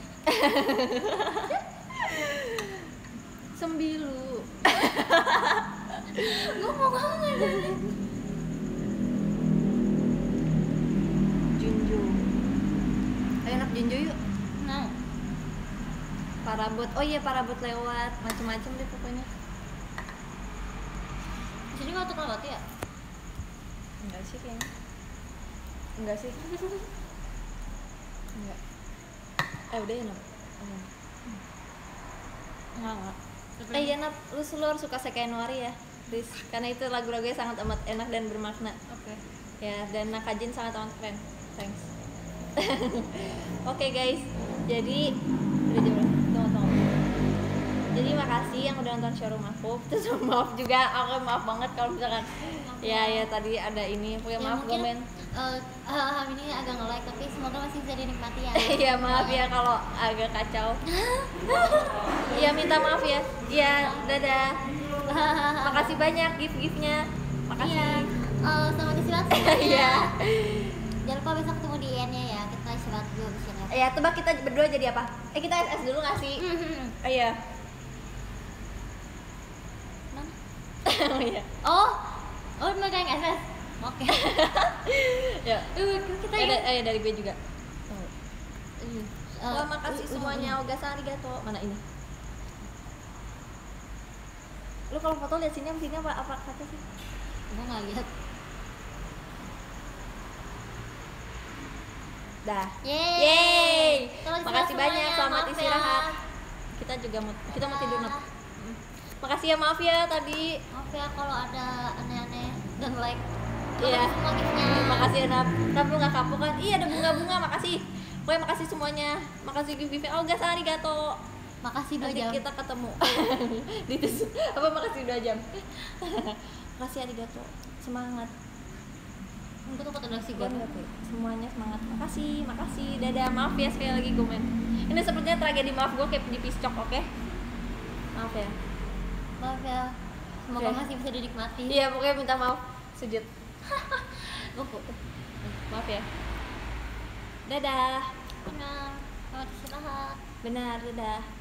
Speaker 1: Sembilu.
Speaker 2: Gue mau kangen.
Speaker 1: Junju. Ayo nak Junju yuk.
Speaker 2: Nah,
Speaker 1: Parabot. Oh iya parabot lewat, macem-macem deh pokoknya.
Speaker 2: di sini nggak tuh lewat ya?
Speaker 1: Enggak sih kayaknya. Enggak sih. Enggak. Eh udah ya Nap. Oh. Enggak enggak. Eh iya Nap, lu seluruh suka Sekenwari ya, Riz. Karena itu lagu-lagunya sangat amat enak dan bermakna.
Speaker 2: Oke.
Speaker 1: Ya, dan Nakajin sangat amat keren. Thanks. Oke guys, jadi udah jam berapa? Tunggu tunggu. Jadi makasih yang udah nonton showroom aku. Terus maaf juga, aku maaf banget kalau misalkan ya ya tadi ada ini. Pokoknya
Speaker 2: Ya,
Speaker 1: maaf
Speaker 2: mungkin,
Speaker 1: komen.
Speaker 2: eh uh, ini agak nge-like tapi semoga masih bisa dinikmati ya.
Speaker 1: Iya maaf ya kalau agak kacau. Iya minta maaf ya. Iya dadah. Makasih banyak gift-giftnya. Makasih.
Speaker 2: Iya. Eh, selamat istirahat semuanya.
Speaker 1: Iya.
Speaker 2: Jangan lupa besok ketemu di I N-nya ya. Kita istirahat dulu di sini.
Speaker 1: Ya tebak kita berdua jadi apa? Eh kita S S dulu nggak sih? Oh, iya.
Speaker 2: Mana?
Speaker 1: Oh iya.
Speaker 2: Oh, oh mereka yang S S. Oke.
Speaker 1: Ya.
Speaker 2: Uh, kita
Speaker 1: Eh,
Speaker 2: ya.
Speaker 1: da- eh, dari gue juga.
Speaker 2: Uh,
Speaker 1: Wah, makasih
Speaker 2: uh,
Speaker 1: semuanya.
Speaker 2: uh,
Speaker 1: Oga arigato. Mana ini? Lu kalau foto lihat sini, sini apa apa kata sih?
Speaker 2: Gue nggak lihat.
Speaker 1: Dah.
Speaker 2: Yeay.
Speaker 1: Yeay.
Speaker 2: Selamat
Speaker 1: Makasih
Speaker 2: istirahat
Speaker 1: banyak.
Speaker 2: semuanya.
Speaker 1: Selamat
Speaker 2: Maaf ya.
Speaker 1: istirahat. Kita juga mau kita mau tidur Nap. Hmm. Makasih ya, maaf ya tadi.
Speaker 2: Maaf ya kalau ada aneh-aneh dan like.
Speaker 1: Iya.
Speaker 2: Makasih semua giftnya.
Speaker 1: Makasih ya Nap. Nap lu nggak kapok kan? Iya ada bunga-bunga. Makasih. Pokoknya makasih semuanya. Makasih gift-giftnya. Oh gas arigato.
Speaker 2: Makasih dua
Speaker 1: Nanti
Speaker 2: jam.
Speaker 1: kita ketemu. Di tes- apa makasih dua jam. Makasih arigato. Semangat.
Speaker 2: Gue tuh kata nasi
Speaker 1: Gua
Speaker 2: gue.
Speaker 1: ngerti. Semuanya semangat. Makasih, makasih. Dadah. Maaf ya sekali lagi komen. Ini sepertinya tragedi maaf gue kayak di piscok, oke? Maaf ya.
Speaker 2: Maaf ya. Semoga
Speaker 1: Oke.
Speaker 2: masih bisa dinikmati.
Speaker 1: Iya, pokoknya minta maaf. Sujud.
Speaker 2: Buku.
Speaker 1: Maaf ya. Dadah.
Speaker 2: Benar. Selamat istirahat.
Speaker 1: Benar, dadah.